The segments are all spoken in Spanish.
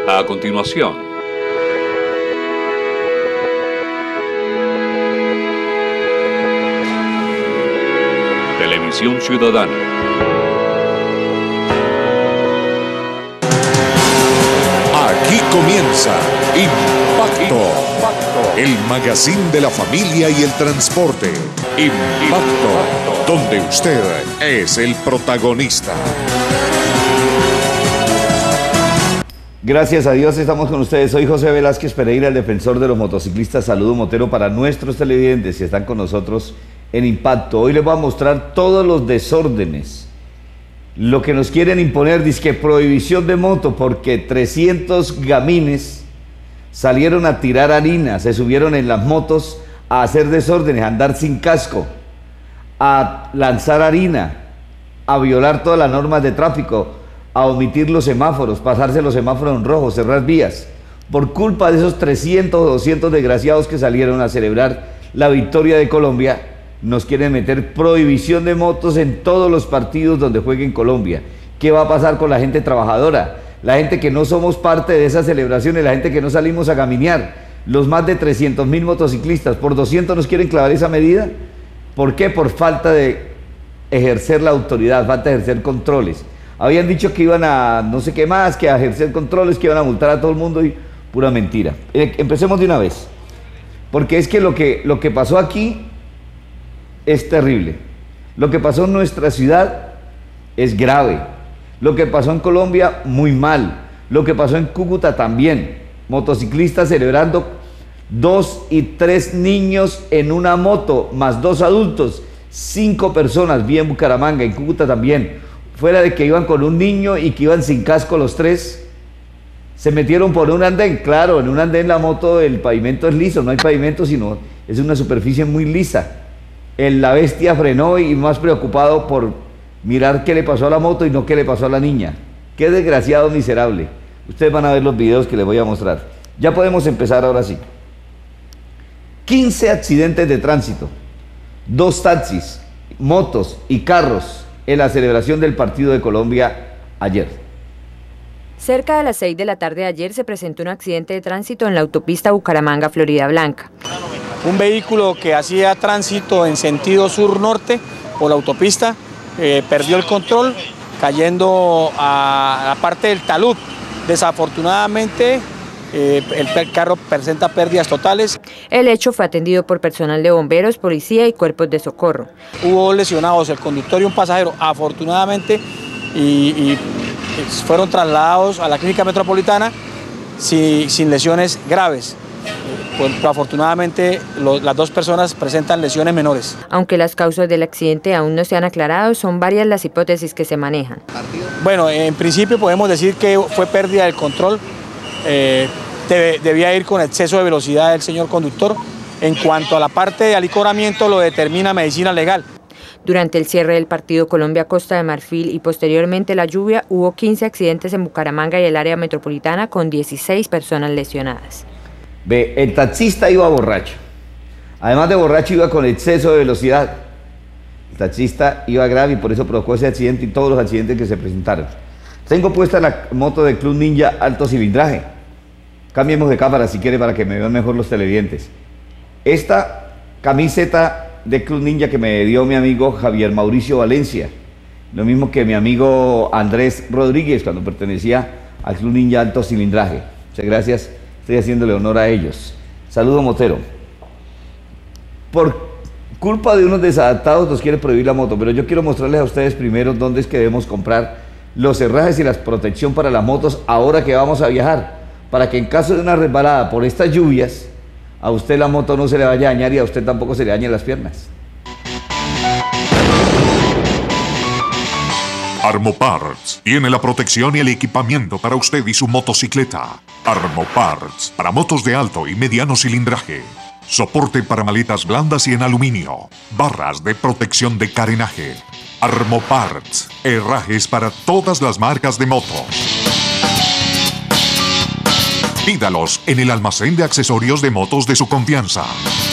A continuación, Televisión Ciudadana. Aquí comienza Impacto, el magazine de la familia y el transporte. Impacto, donde usted es el protagonista. Gracias a Dios estamos con ustedes. Soy José Velázquez Pereira, el defensor de los motociclistas. Saludo motero para nuestros televidentes que están con nosotros en Impacto. Hoy les voy a mostrar todos los desórdenes, lo que nos quieren imponer, dizque prohibición de moto, porque 300 gamines salieron a tirar harina, se subieron en las motos a hacer desórdenes, a andar sin casco, a lanzar harina, a violar todas las normas de tráfico, a omitir los semáforos, pasarse los semáforos en rojo, cerrar vías, por culpa de esos 300 o 200 desgraciados que salieron a celebrar la victoria de Colombia. Nos quieren meter prohibición de motos en todos los partidos donde juegue en Colombia. ¿Qué va a pasar con la gente trabajadora? La gente que no somos parte de esas celebraciones, la gente que no salimos a caminar, los más de 300.000 motociclistas, ¿por 200 nos quieren clavar esa medida? ¿Por qué? Por falta de ejercer la autoridad, falta de ejercer controles. Habían dicho que iban a no sé qué más, que a ejercer controles, que iban a multar a todo el mundo, y pura mentira. Empecemos de una vez, porque es que lo que pasó aquí es terrible. Lo que pasó en nuestra ciudad es grave. Lo que pasó en Colombia, muy mal. Lo que pasó en Cúcuta también. Motociclistas celebrando 2 y 3 niños en una moto, más 2 adultos, 5 personas, vi en Bucaramanga, en Cúcuta también. Fuera de que iban con un niño y que iban sin casco los 3, se metieron por un andén. Claro, en un andén la moto, el pavimento es liso, no hay pavimento, sino es una superficie muy lisa. La bestia frenó y más preocupado por mirar qué le pasó a la moto y no qué le pasó a la niña. Qué desgraciado miserable. Ustedes van a ver los videos que les voy a mostrar. Ya podemos empezar ahora sí. 15 accidentes de tránsito, 2 taxis, motos y carros en la celebración del partido de Colombia ayer. Cerca de las 6 de la tarde de ayer se presentó un accidente de tránsito en la autopista Bucaramanga-Florida Blanca. Un vehículo que hacía tránsito en sentido sur-norte por la autopista perdió el control, cayendo a la parte del talud. Desafortunadamente, el carro presenta pérdidas totales. El hecho fue atendido por personal de bomberos, policía y cuerpos de socorro. Hubo lesionados el conductor y un pasajero, afortunadamente, y fueron trasladados a la clínica metropolitana sin lesiones graves. Pues, afortunadamente las 2 personas presentan lesiones menores. Aunque las causas del accidente aún no se han aclarado, son varias las hipótesis que se manejan. Bueno, en principio podemos decir que fue pérdida del control. Debía ir con exceso de velocidad el señor conductor. En cuanto a la parte de alicoramiento, lo determina medicina legal. Durante el cierre del partido Colombia-Costa de Marfil y posteriormente la lluvia, hubo 15 accidentes en Bucaramanga y el área metropolitana con 16 personas lesionadas. Ve, el taxista iba borracho. Además de borracho, iba con exceso de velocidad. El taxista iba grave y por eso provocó ese accidente y todos los accidentes que se presentaron. Tengo puesta la moto del Club Ninja alto cilindraje. Cambiemos de cámara si quiere para que me vean mejor los televidentes. Esta camiseta de Club Ninja que me dio mi amigo Javier Mauricio Valencia. Lo mismo que mi amigo Andrés Rodríguez cuando pertenecía al Club Ninja alto cilindraje. Muchas gracias. Estoy haciéndole honor a ellos. Saludo motero. Por culpa de unos desadaptados nos quiere prohibir la moto, pero yo quiero mostrarles a ustedes primero dónde es que debemos comprar los herrajes y la protección para las motos ahora que vamos a viajar, para que en caso de una resbalada por estas lluvias, a usted la moto no se le vaya a dañar y a usted tampoco se le dañen las piernas. Armo Parts tiene la protección y el equipamiento para usted y su motocicleta. Armo Parts para motos de alto y mediano cilindraje. Soporte para maletas blandas y en aluminio. Barras de protección de carenaje. Armo Parts, herrajes para todas las marcas de motos. Pídalos en el almacén de accesorios de motos de su confianza.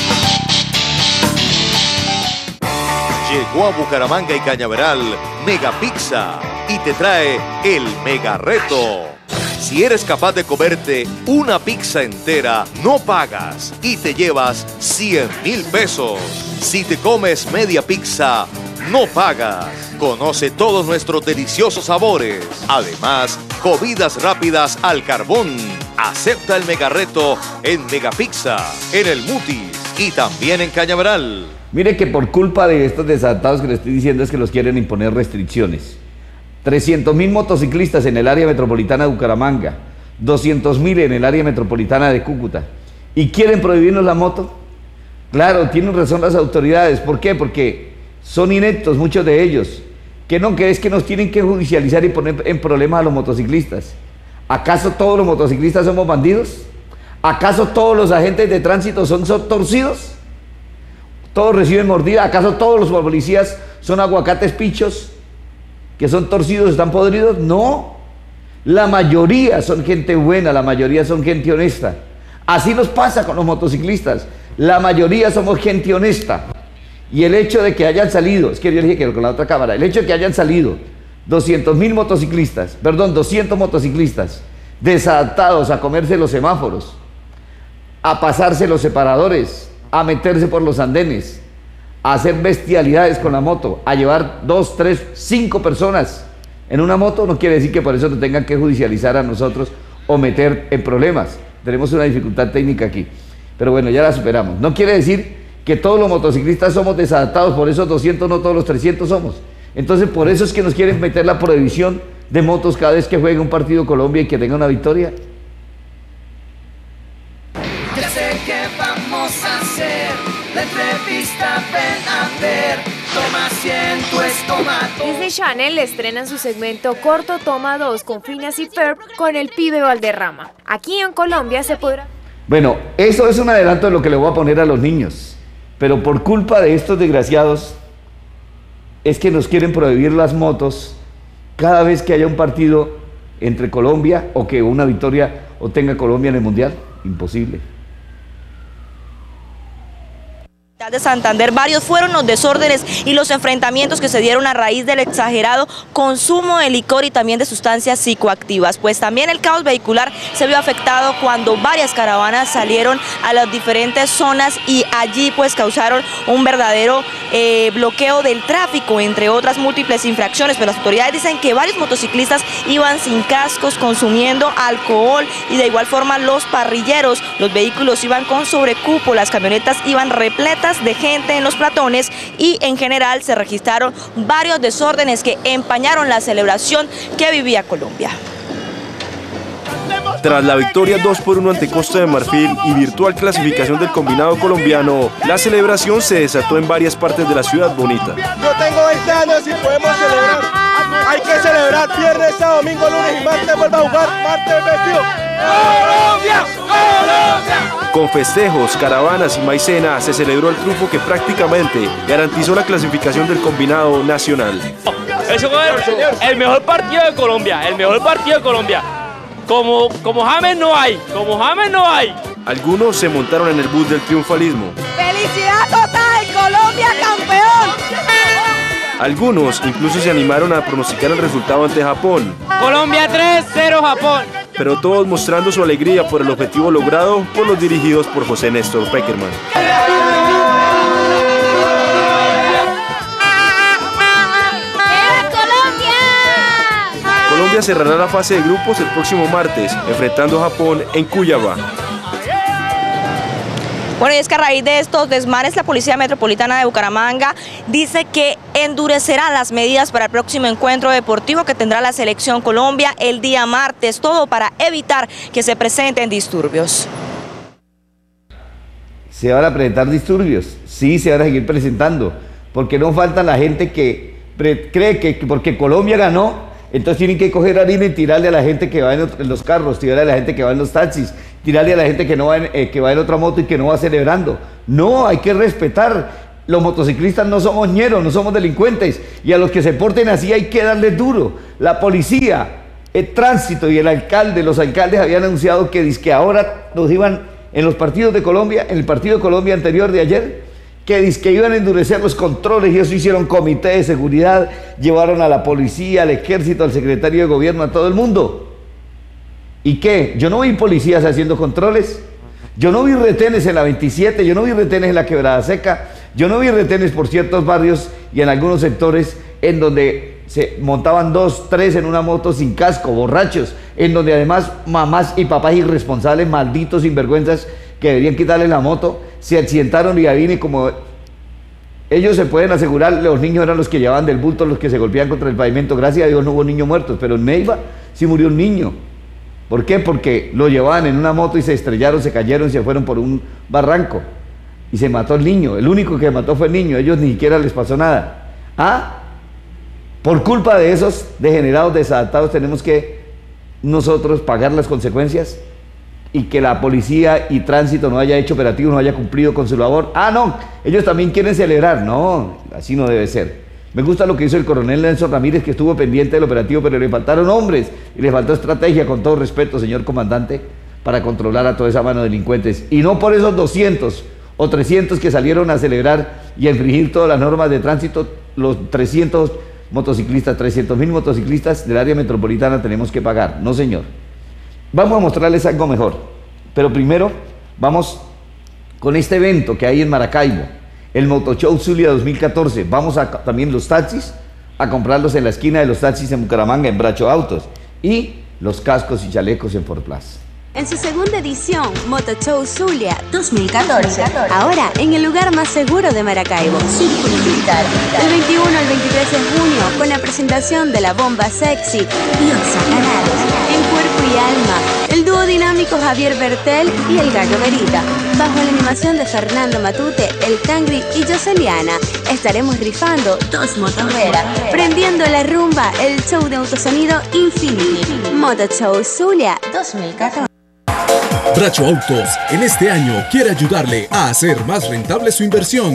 Llegó a Bucaramanga y Cañaveral Mega Pizza y te trae el Mega Reto. Si eres capaz de comerte una pizza entera, no pagas y te llevas 100,000 pesos. Si te comes media pizza, no pagas. Conoce todos nuestros deliciosos sabores. Además, comidas rápidas al carbón. Acepta el mega reto en Megapizza, en el Mutis y también en Cañaveral. Mire que por culpa de estos desadaptados que le estoy diciendo es que los quieren imponer restricciones. 300.000 motociclistas en el área metropolitana de Bucaramanga, 200.000 en el área metropolitana de Cúcuta. ¿Y quieren prohibirnos la moto? Claro, tienen razón las autoridades. ¿Por qué? Porque son ineptos muchos de ellos. Que es que nos tienen que judicializar y poner en problemas a los motociclistas. ¿Acaso todos los motociclistas somos bandidos? ¿Acaso todos los agentes de tránsito son torcidos? ¿Todos reciben mordida? ¿Acaso todos los policías son aguacates pichos? ¿Que son torcidos, están podridos? No. La mayoría son gente buena, la mayoría son gente honesta. Así nos pasa con los motociclistas. La mayoría somos gente honesta. Y el hecho de que hayan salido, es que yo dije que con la otra cámara, el hecho de que hayan salido 200 motociclistas desadaptados a comerse los semáforos, a pasarse los separadores, a meterse por los andenes, a hacer bestialidades con la moto, a llevar 2, 3, 5 personas en una moto, no quiere decir que por eso te tengan que judicializar a nosotros o meter en problemas. Tenemos una dificultad técnica aquí, pero bueno, ya la superamos. No quiere decir que todos los motociclistas somos desadaptados, por esos 200 no todos los 300 somos. Entonces por eso es que nos quieren meter la prohibición de motos cada vez que juegue un partido Colombia y que tenga una victoria. Ya sé qué vamos a hacer, la entrevista ven a ver, toma asiento, es tomato. Disney Channel estrena su segmento corto Toma 2 con Phineas y Ferb con el pibe Valderrama. Aquí en Colombia se podrá... Bueno, eso es un adelanto de lo que le voy a poner a los niños, pero por culpa de estos desgraciados es que nos quieren prohibir las motos cada vez que haya un partido entre Colombia o que una victoria obtenga Colombia en el Mundial. Imposible. De Santander, varios fueron los desórdenes y los enfrentamientos que se dieron a raíz del exagerado consumo de licor y también de sustancias psicoactivas, pues también el caos vehicular se vio afectado cuando varias caravanas salieron a las diferentes zonas y allí pues causaron un verdadero bloqueo del tráfico, entre otras múltiples infracciones, pero las autoridades dicen que varios motociclistas iban sin cascos, consumiendo alcohol y de igual forma los parrilleros, los vehículos iban con sobrecupo, las camionetas iban repletas de gente en los platones y en general se registraron varios desórdenes que empañaron la celebración que vivía Colombia. Tras la victoria 2-1 ante Costa de Marfil y virtual clasificación del combinado colombiano, la celebración se desató en varias partes de la ciudad bonita. Yo tengo 20 años y podemos celebrar. Hay que celebrar viernes, sábado, domingo, lunes y martes vuelve a jugar, martes 21. ¡Colombia! ¡Colombia! Con festejos, caravanas y maicena se celebró el triunfo que prácticamente garantizó la clasificación del combinado nacional. Eso fue el mejor partido de Colombia, el mejor partido de Colombia. Como James no hay, como James no hay. Algunos se montaron en el bus del triunfalismo. ¡Felicidad total! ¡Colombia campeón! Algunos incluso se animaron a pronosticar el resultado ante Japón. Colombia 3-0 Japón. Pero todos mostrando su alegría por el objetivo logrado por los dirigidos por José Néstor Peckerman. Colombia cerrará la fase de grupos el próximo martes, enfrentando a Japón en Cuyabá. Bueno, y es que a raíz de estos desmanes, la Policía Metropolitana de Bucaramanga dice que endurecerá las medidas para el próximo encuentro deportivo que tendrá la Selección Colombia el día martes, todo para evitar que se presenten disturbios. ¿Se van a presentar disturbios? Sí, se van a seguir presentando, porque no falta la gente que cree que porque Colombia ganó, entonces tienen que coger harina y tirarle a la gente que va en los carros, tirarle a la gente que va en los taxis, tirarle a la gente que va en otra moto y que no va celebrando. No, hay que respetar. Los motociclistas no somos ñeros, no somos delincuentes, y a los que se porten así hay que darles duro. La policía, el tránsito y el alcalde, los alcaldes habían anunciado que ahora nos iban en los partidos de Colombia, en el partido de Colombia anterior de ayer, que iban a endurecer los controles, y eso hicieron comité de seguridad, llevaron a la policía, al ejército, al secretario de gobierno, a todo el mundo. ¿Y qué? Yo no vi policías haciendo controles, yo no vi retenes en la 27, yo no vi retenes en la Quebrada Seca, yo no vi retenes por ciertos barrios y en algunos sectores en donde se montaban 2, 3 en una moto sin casco, borrachos, en donde además mamás y papás irresponsables, malditos, sinvergüenzas, que deberían quitarle la moto, se accidentaron y ahí viene como... Ellos se pueden asegurar, los niños eran los que llevaban del bulto, los que se golpeaban contra el pavimento. Gracias a Dios no hubo niños muertos, pero en Neiva sí murió un niño. ¿Por qué? Porque lo llevaban en una moto y se estrellaron, se cayeron y se fueron por un barranco. Y se mató el niño. El único que mató fue el niño. Ellos ni siquiera les pasó nada. Por culpa de esos degenerados, desadaptados, tenemos que nosotros pagar las consecuencias y que la policía y tránsito no haya hecho operativo, no haya cumplido con su labor. No, ellos también quieren celebrar. No, así no debe ser. Me gusta lo que hizo el coronel Nelson Ramírez, que estuvo pendiente del operativo, pero le faltaron hombres y le faltó estrategia, con todo respeto, señor comandante, para controlar a toda esa mano de delincuentes. Y no por esos 200 o 300 que salieron a celebrar y a infringir todas las normas de tránsito, los 300 motociclistas, 300.000 motociclistas del área metropolitana tenemos que pagar. No, señor. Vamos a mostrarles algo mejor, pero primero vamos con este evento que hay en Maracaibo, el Motoshow Zulia 2014. Vamos también los taxis, a comprarlos en la esquina de los taxis en Bucaramanga, en Bracho Autos, y los cascos y chalecos en Ford Plus. En su segunda edición, Motoshow Zulia 2014. Ahora, en el lugar más seguro de Maracaibo, Círculo Militar. Del 21 al 23 de junio, con la presentación de la bomba sexy, Diosa Canales. En cuerpo y alma, el dúo dinámico Javier Bertel y el Gallo Verita. Bajo la animación de Fernando Matute, el Tangri y Joseliana, estaremos rifando 2 motos Vera, prendiendo la rumba, el show de autosonido Infinity. Motoshow Zulia 2014. Bracho Autos en este año quiere ayudarle a hacer más rentable su inversión.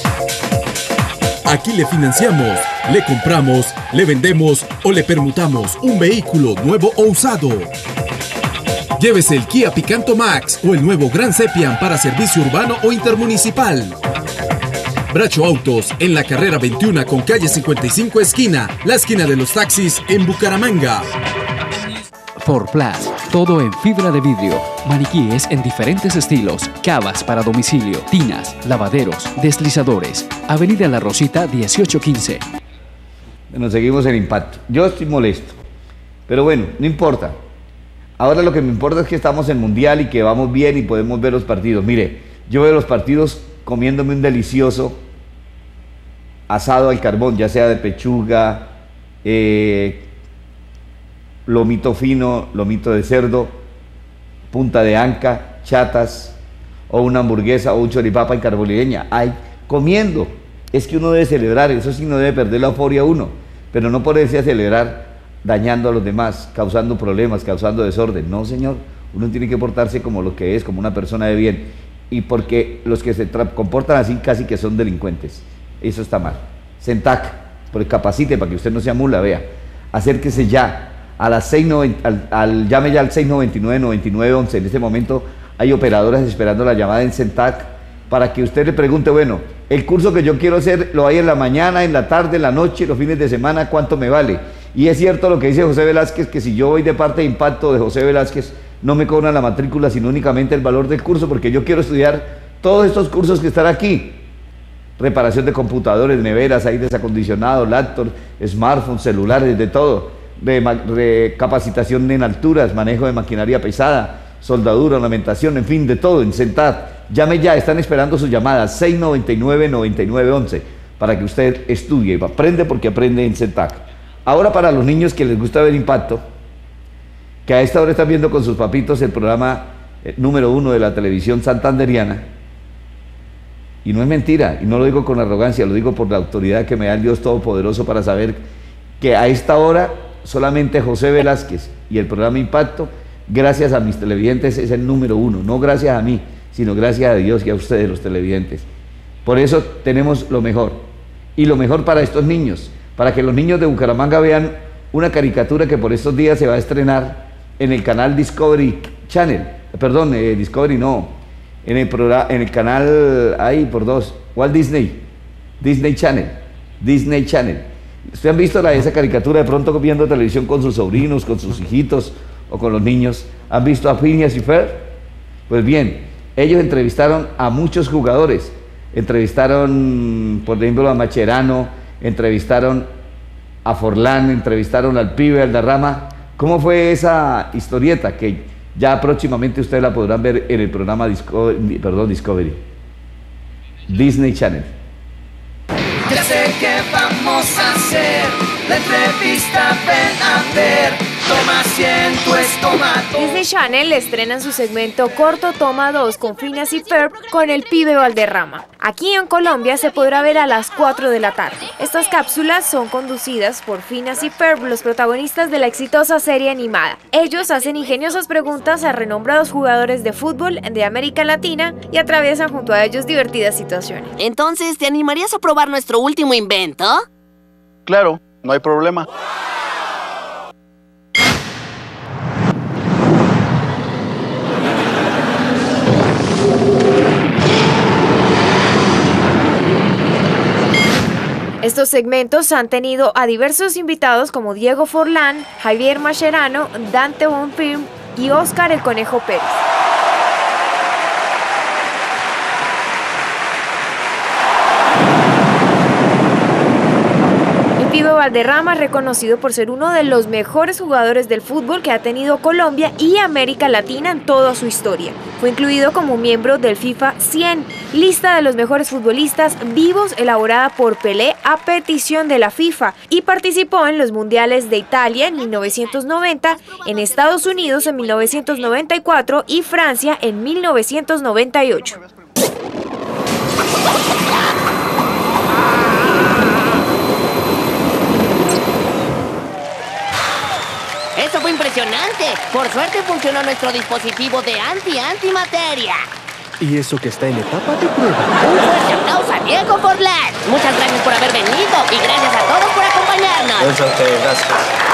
Aquí le financiamos, le compramos, le vendemos o le permutamos un vehículo nuevo o usado. Llévese el Kia Picanto Max o el nuevo Gran Sepian para servicio urbano o intermunicipal. Bracho Autos en la carrera 21 con calle 55 esquina, la esquina de los taxis en Bucaramanga. Ford Plus, todo en fibra de vidrio, maniquíes en diferentes estilos, cavas para domicilio, tinas, lavaderos, deslizadores. Avenida La Rosita 1815. Bueno, seguimos en Impacto. Yo estoy molesto, pero bueno, no importa. Ahora lo que me importa es que estamos en Mundial y que vamos bien y podemos ver los partidos. Mire, yo veo los partidos comiéndome un delicioso asado al carbón, ya sea de pechuga, lomito fino, lomito de cerdo, punta de anca, chatas, o una hamburguesa o un choripapa en carbolileña. Ay, comiendo. Es que uno debe celebrar, eso sí, no debe perder la euforia uno, pero no ponerse a celebrar dañando a los demás, causando problemas, causando desorden. No, señor, uno tiene que portarse como lo que es, como una persona de bien, y porque los que se comportan así casi que son delincuentes. Eso está mal. Sentac, pues capacite para que usted no sea mula, vea. Acérquese ya a las 6:90, llame ya al 699-9911. En este momento hay operadoras esperando la llamada en Sentac para que usted le pregunte, bueno, el curso que yo quiero hacer lo hay en la mañana, en la tarde, en la noche, los fines de semana, ¿cuánto me vale? Y es cierto lo que dice José Velázquez, que si yo voy de parte de Impacto de José Velázquez, no me cobran la matrícula, sino únicamente el valor del curso, porque yo quiero estudiar todos estos cursos que están aquí. Reparación de computadores, neveras, aires acondicionados, laptops, smartphones, celulares, de todo. De capacitación en alturas, manejo de maquinaria pesada, soldadura, ornamentación, en fin, de todo, en Sentac. Llame ya, están esperando su llamada, 699-9911, para que usted estudie, aprende porque aprende en Sentac. Ahora, para los niños que les gusta ver Impacto, que a esta hora están viendo con sus papitos el programa número 1 de la televisión santanderiana, y no es mentira, y no lo digo con arrogancia, lo digo por la autoridad que me da el Dios Todopoderoso para saber que a esta hora solamente José Velázquez y el programa Impacto, gracias a mis televidentes, es el número 1, no gracias a mí, sino gracias a Dios y a ustedes los televidentes. Por eso tenemos lo mejor, y lo mejor para estos niños, para que los niños de Bucaramanga vean una caricatura que por estos días se va a estrenar en el canal Discovery Channel, perdón, Discovery no, en el canal, ahí por dos, Walt Disney Channel. ¿Ustedes han visto esa caricatura de pronto viendo televisión con sus sobrinos, con sus hijitos o con los niños? ¿Han visto a Phineas y Ferb? Pues bien, ellos entrevistaron a muchos jugadores. Entrevistaron, por ejemplo, a Mascherano, entrevistaron a Forlán, entrevistaron al pibe Valderrama. ¿Cómo fue esa historieta? Que ya próximamente ustedes la podrán ver en el programa Discovery. Disney Channel. Ya sé qué vamos a hacer, la entrevista ven a ver, toma asiento, es tomato. Disney Channel estrena en su segmento corto Toma 2 con Phineas y Ferb con el pibe Valderrama. Aquí en Colombia se podrá ver a las 4 de la tarde. Estas cápsulas son conducidas por Phineas y Ferb, los protagonistas de la exitosa serie animada. Ellos hacen ingeniosas preguntas a renombrados jugadores de fútbol de América Latina y atraviesan junto a ellos divertidas situaciones. Entonces, ¿te animarías a probar nuestro último invento? Claro, no hay problema. Estos segmentos han tenido a diversos invitados como Diego Forlán, Javier Mascherano, Dante Bonfim y Óscar el Conejo Pérez. El pibe Valderrama es reconocido por ser uno de los mejores jugadores del fútbol que ha tenido Colombia y América Latina en toda su historia. Fue incluido como miembro del FIFA 100, lista de los mejores futbolistas vivos elaborada por Pelé a petición de la FIFA, y participó en los mundiales de Italia en 1990, en Estados Unidos en 1994 y Francia en 1998. ¡Eso fue impresionante! Por suerte funcionó nuestro dispositivo de antimateria. Y eso que está en etapa de prueba. Un fuerte aplauso a Diego Forlán. Muchas gracias por haber venido y gracias a todos por acompañarnos. Gracias a ustedes, gracias.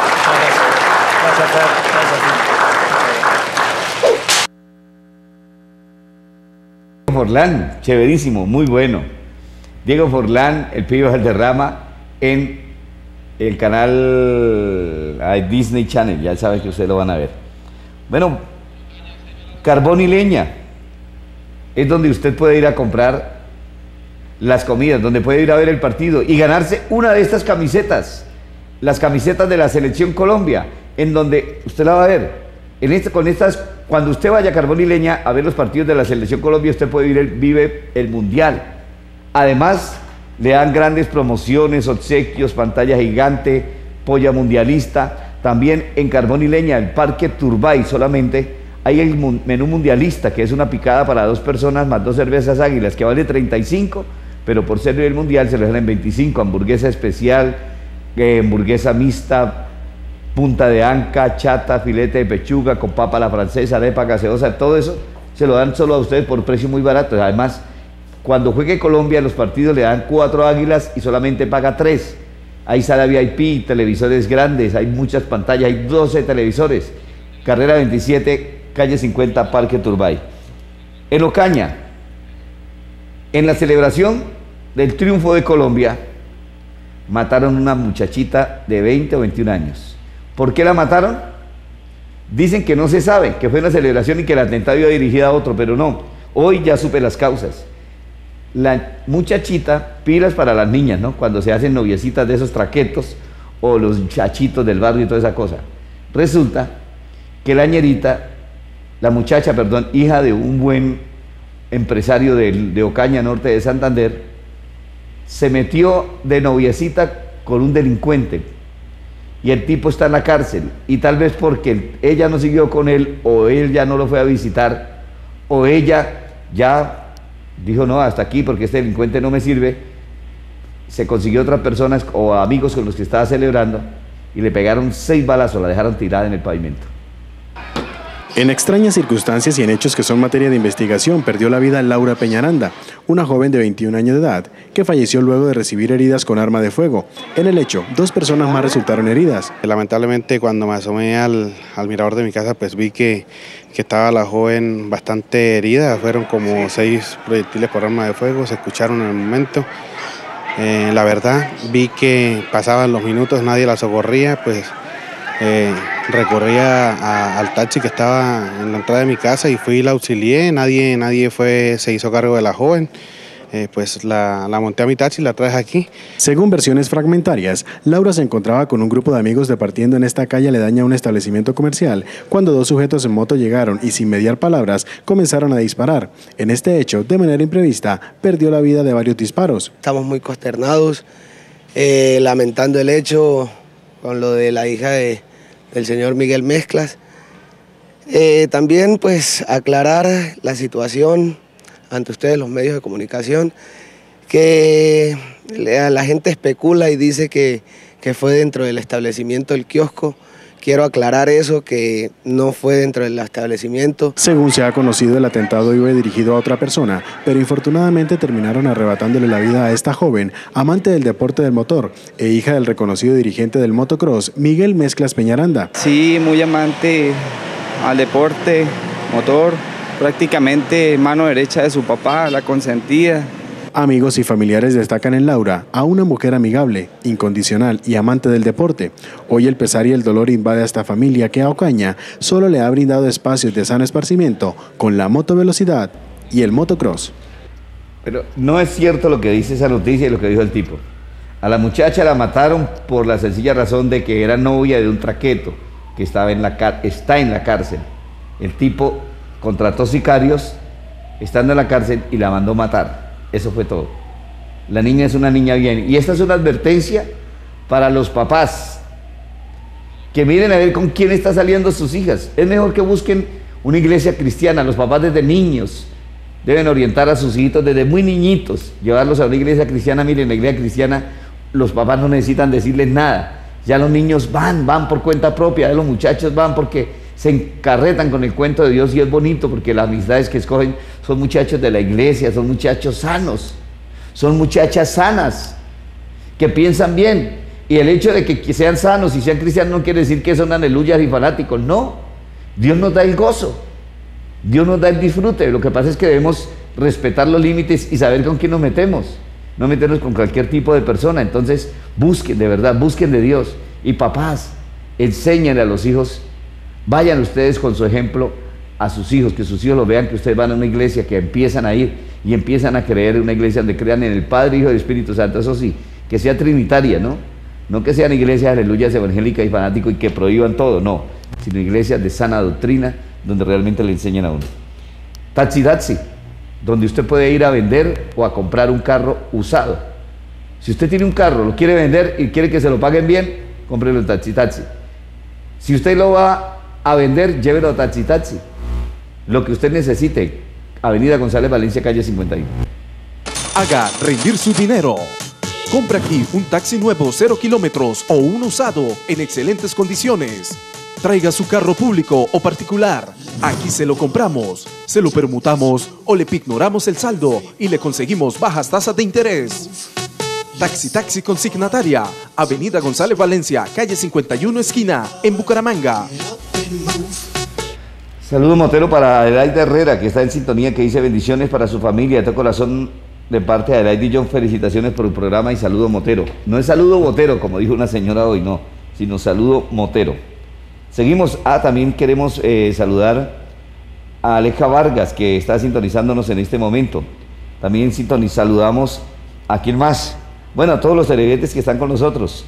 Forlán, chéverísimo, muy bueno. Diego Forlán, el pibe Valderrama, en el canal Disney Channel, ya saben que ustedes lo van a ver. Bueno, Carbón y Leña es donde usted puede ir a comprar las comidas, donde puede ir a ver el partido y ganarse una de estas camisetas, las camisetas de la Selección Colombia, en donde usted la va a ver. Con estas, cuando usted vaya a Carbón y Leña a ver los partidos de la Selección Colombia, usted puede vive el Mundial. Además, le dan grandes promociones, obsequios, pantalla gigante, polla mundialista. También en Carbón y Leña, el Parque Turbay, solamente hay el menú mundialista, que es una picada para 2 personas más 2 cervezas Águilas, que vale 35, pero por ser el mundial se le dan 25. Hamburguesa especial, hamburguesa mixta, punta de anca, chata, filete de pechuga, con papa a la francesa, arepa gaseosa, todo eso se lo dan solo a ustedes por precio muy barato. Además, cuando juegue Colombia, los partidos le dan 4 águilas y solamente paga 3. Hay sala VIP, televisores grandes, hay muchas pantallas, hay 12 televisores. Carrera 27, calle 50, Parque Turbay. En Ocaña, en la celebración del triunfo de Colombia, mataron a una muchachita de 20 o 21 años. ¿Por qué la mataron? Dicen que no se sabe, que fue una celebración y que el atentado iba dirigido a otro, pero no. Hoy ya supe las causas. La muchachita, pilas para las niñas, ¿no? Cuando se hacen noviecitas de esos traquetos o los chachitos del barrio y toda esa cosa. Resulta que la muchacha, hija de un buen empresario de Ocaña, norte de Santander, se metió de noviecita con un delincuente y el tipo está en la cárcel, y tal vez porque ella no siguió con él, o él ya no lo fue a visitar, o ella ya dijo no, hasta aquí porque este delincuente no me sirve, se consiguió otras personas o amigos con los que estaba celebrando y le pegaron 6 balazos, la dejaron tirada en el pavimento. En extrañas circunstancias y en hechos que son materia de investigación, perdió la vida Laura Peñaranda, una joven de 21 años de edad, que falleció luego de recibir heridas con arma de fuego. En el hecho, 2 personas más resultaron heridas. Lamentablemente, cuando me asomé al mirador de mi casa, pues vi que estaba la joven bastante herida. Fueron como 6 proyectiles por arma de fuego, se escucharon en el momento. La verdad, vi que pasaban los minutos, nadie la socorría, pues Recorrí al taxi que estaba en la entrada de mi casa y fui y la auxilié. Nadie se hizo cargo de la joven. Pues la monté a mi taxi y la traje aquí. Según versiones fragmentarias, Laura se encontraba con un grupo de amigos departiendo en esta calle aledaña a un establecimiento comercial cuando dos sujetos en moto llegaron y sin mediar palabras comenzaron a disparar. En este hecho, de manera imprevista, perdió la vida de varios disparos. Estamos muy consternados, lamentando el hecho con lo de la hija del señor Miguel Mezclas. También pues aclarar la situación ante ustedes, los medios de comunicación, que la gente especula y dice que fue dentro del establecimiento del kiosco. Quiero aclarar eso, que no fue dentro del establecimiento. Según se ha conocido, el atentado iba dirigido a otra persona, pero infortunadamente terminaron arrebatándole la vida a esta joven, amante del deporte del motor e hija del reconocido dirigente del motocross, Miguel Mezclas Peñaranda. Sí, muy amante al deporte, motor, prácticamente mano derecha de su papá, la consentida. Amigos y familiares destacan en Laura a una mujer amigable, incondicional y amante del deporte. Hoy el pesar y el dolor invade a esta familia que a Ocaña solo le ha brindado espacios de sano esparcimiento con la motovelocidad y el motocross. Pero no es cierto lo que dice esa noticia y lo que dijo el tipo. A la muchacha la mataron por la sencilla razón de que era novia de un traqueto que está en la cárcel. El tipo contrató sicarios estando en la cárcel y la mandó matar. Eso fue todo. La niña es una niña bien. Y esta es una advertencia para los papás. Que miren a ver con quién está saliendo sus hijas. Es mejor que busquen una iglesia cristiana. Los papás desde niños deben orientar a sus hijitos desde muy niñitos. Llevarlos a una iglesia cristiana. Miren, la iglesia cristiana, los papás no necesitan decirles nada. Ya los niños van por cuenta propia. Los muchachos van porque se encarretan con el cuento de Dios y es bonito porque las amistades que escogen son muchachos de la iglesia, son muchachos sanos, son muchachas sanas, que piensan bien. Y el hecho de que sean sanos y sean cristianos no quiere decir que son aleluyas y fanáticos, no. Dios nos da el gozo, Dios nos da el disfrute. Lo que pasa es que debemos respetar los límites y saber con quién nos metemos, no meternos con cualquier tipo de persona. Entonces busquen, de verdad, busquen de Dios. Y papás, enséñenle a los hijos. Vayan ustedes con su ejemplo a sus hijos, que sus hijos lo vean, que ustedes van a una iglesia, que empiezan a ir y empiezan a creer en una iglesia donde crean en el Padre, Hijo y Espíritu Santo. Eso sí, que sea trinitaria, ¿no? No que sean iglesias aleluyas evangélicas y fanáticos y que prohíban todo, no, sino iglesias de sana doctrina donde realmente le enseñan a uno. Taxi, donde usted puede ir a vender o a comprar un carro usado. Si usted tiene un carro, lo quiere vender y quiere que se lo paguen bien, cómprelo en taxi. Si usted lo va a vender, llévelo a taxi. Lo que usted necesite. Avenida González Valencia, calle 51. Haga rendir su dinero. Compra aquí un taxi nuevo 0 kilómetros o un usado en excelentes condiciones. Traiga su carro público o particular. Aquí se lo compramos, se lo permutamos o le pignoramos el saldo y le conseguimos bajas tasas de interés. Taxi consignataria, Avenida González Valencia, calle 51 esquina, en Bucaramanga. Saludo motero para Adelaide Herrera, que está en sintonía, que dice bendiciones para su familia de todo corazón de parte de Adelaide y John. Felicitaciones por el programa y saludo motero. No es saludo motero, como dijo una señora hoy, no, sino saludo motero. Seguimos. También queremos saludar a Aleja Vargas, que está sintonizándonos en este momento. También saludamos a quién más. Bueno, a todos los televidentes que están con nosotros.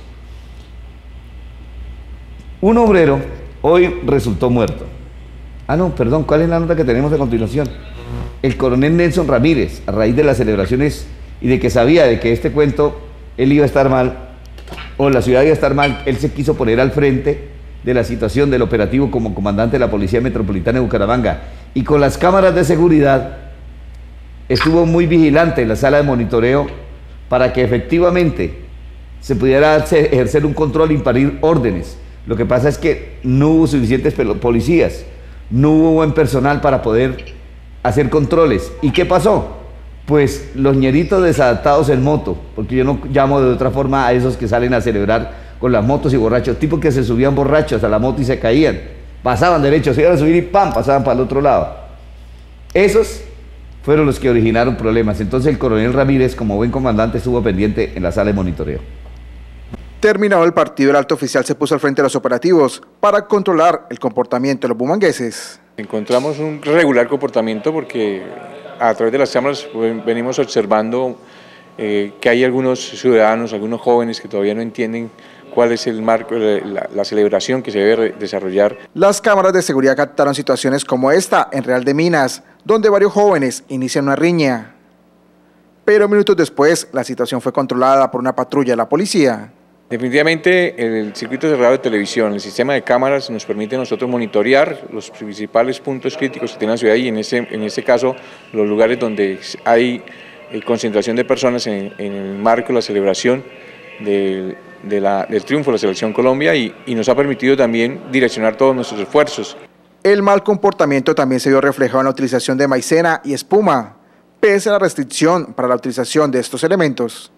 Un obrero hoy resultó muerto. No, perdón, ¿cuál es la nota que tenemos a continuación? El coronel Nelson Ramírez, a raíz de las celebraciones y de que sabía de que este cuento, él iba a estar mal, o la ciudad iba a estar mal, él se quiso poner al frente de la situación del operativo como comandante de la Policía Metropolitana de Bucaramanga. Y con las cámaras de seguridad estuvo muy vigilante en la sala de monitoreo para que efectivamente se pudiera ejercer un control e impartir órdenes. Lo que pasa es que no hubo suficientes policías, no hubo buen personal para poder hacer controles. ¿Y qué pasó? Pues los ñeritos desadaptados en moto, porque yo no llamo de otra forma a esos que salen a celebrar con las motos y borrachos, tipos que se subían borrachos a la moto y se caían, pasaban derecho, se iban a subir y ¡pam!, pasaban para el otro lado. Esos fueron los que originaron problemas. Entonces el coronel Ramírez, como buen comandante, estuvo pendiente en la sala de monitoreo. Terminado el partido, el alto oficial se puso al frente de los operativos para controlar el comportamiento de los bumangueses. Encontramos un regular comportamiento porque a través de las cámaras venimos observando que hay algunos ciudadanos, algunos jóvenes que todavía no entienden cuál es el marco, la celebración que se debe desarrollar. Las cámaras de seguridad captaron situaciones como esta en Real de Minas, donde varios jóvenes inician una riña. Pero minutos después, la situación fue controlada por una patrulla de la policía. Definitivamente el circuito cerrado de televisión, el sistema de cámaras nos permite a nosotros monitorear los principales puntos críticos que tiene la ciudad y en este caso los lugares donde hay concentración de personas en el marco de la celebración del triunfo de la Selección Colombia y nos ha permitido también direccionar todos nuestros esfuerzos. El mal comportamiento también se vio reflejado en la utilización de maicena y espuma, pese a la restricción para la utilización de estos elementos.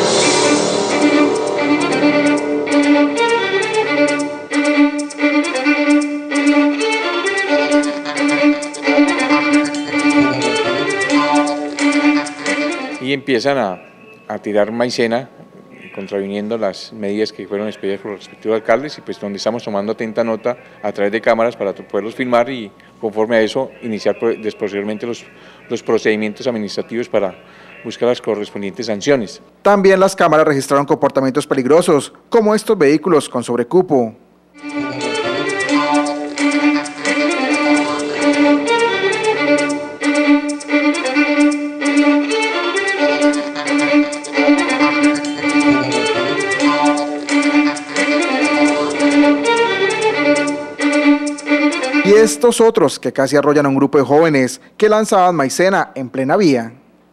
Y empiezan a tirar maicena, contraviniendo las medidas que fueron expedidas por los respectivos alcaldes y pues donde estamos tomando atenta nota a través de cámaras para poderlos filmar y conforme a eso iniciar posteriormente los procedimientos administrativos para buscar las correspondientes sanciones. También las cámaras registraron comportamientos peligrosos, como estos vehículos con sobrecupo. Y estos otros que casi arrollan a un grupo de jóvenes que lanzaban maicena en plena vía.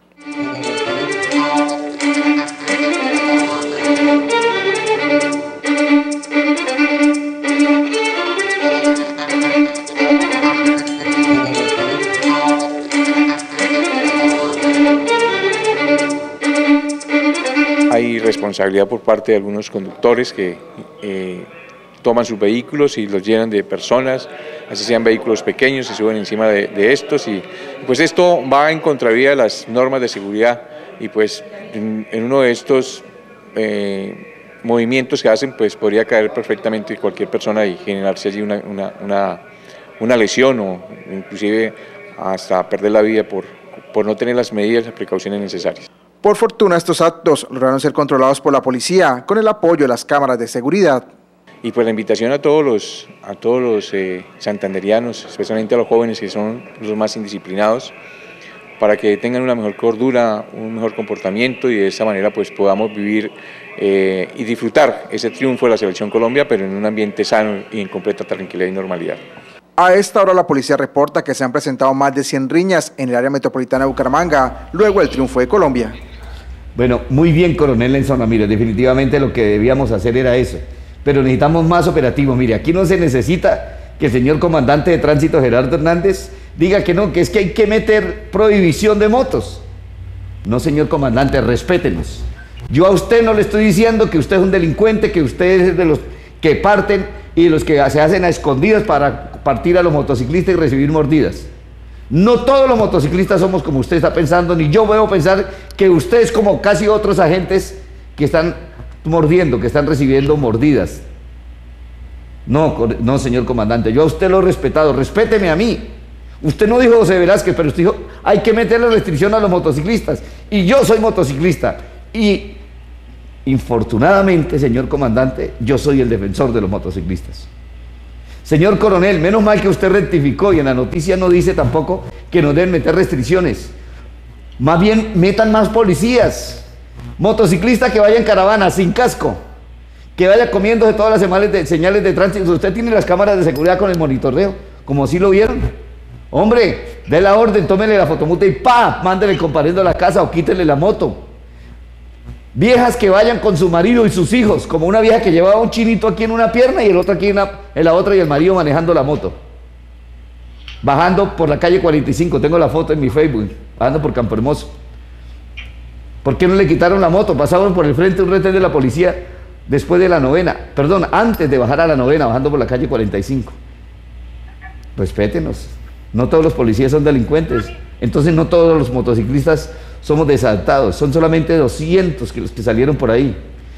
Hay responsabilidad por parte de algunos conductores que toman sus vehículos y los llenan de personas, así sean vehículos pequeños, se suben encima de estos y pues esto va en contravía de las normas de seguridad y pues en uno de estos movimientos que hacen pues podría caer perfectamente cualquier persona y generarse allí una lesión o inclusive hasta perder la vida por no tener las medidas y precauciones necesarias. Por fortuna estos actos lograron ser controlados por la policía con el apoyo de las cámaras de seguridad. Y pues la invitación a todos los santanderianos, especialmente a los jóvenes que son los más indisciplinados, para que tengan una mejor cordura, un mejor comportamiento y de esa manera pues podamos vivir y disfrutar ese triunfo de la Selección Colombia, pero en un ambiente sano y en completa tranquilidad y normalidad. A esta hora la policía reporta que se han presentado más de 100 riñas en el área metropolitana de Bucaramanga, luego del triunfo de Colombia. Bueno, muy bien, coronel Lenson Ramírez, definitivamente lo que debíamos hacer era eso. Pero necesitamos más operativos. Mire, aquí no se necesita que el señor comandante de tránsito Gerardo Hernández diga que no, que es que hay que meter prohibición de motos. No, señor comandante, respétenos. Yo a usted no le estoy diciendo que usted es un delincuente, que usted es de los que parten y de los que se hacen a escondidas para partir a los motociclistas y recibir mordidas. No todos los motociclistas somos como usted está pensando, ni yo veo pensar que usted es como casi otros agentes que están mordiendo, que están recibiendo mordidas. No, señor comandante, yo a usted lo he respetado, respéteme a mí. Usted no dijo José Velázquez, pero usted dijo, hay que meterle restricción a los motociclistas. Y yo soy motociclista. Y, infortunadamente, señor comandante, yo soy el defensor de los motociclistas. Señor coronel, menos mal que usted rectificó y en la noticia no dice tampoco que nos deben meter restricciones. Más bien, metan más policías. Motociclista que vaya en caravana, sin casco, que vaya comiéndose todas las señales de tránsito. Usted tiene las cámaras de seguridad con el monitoreo, como así lo vieron. Hombre, dé la orden, tómele la fotomuta y ¡pa! Mándele comparendo a la casa o quítele la moto. Viejas que vayan con su marido y sus hijos, como una vieja que llevaba un chinito aquí en una pierna y el otro aquí en la otra y el marido manejando la moto. Bajando por la calle 45, tengo la foto en mi Facebook, bajando por Campo Hermoso. ¿Por qué no le quitaron la moto? Pasaban por el frente un retén de la policía después de la novena, perdón, antes de bajar a la novena, bajando por la calle 45. Respétenos, no todos los policías son delincuentes, entonces no todos los motociclistas somos desadaptados, son solamente 200 los que salieron por ahí.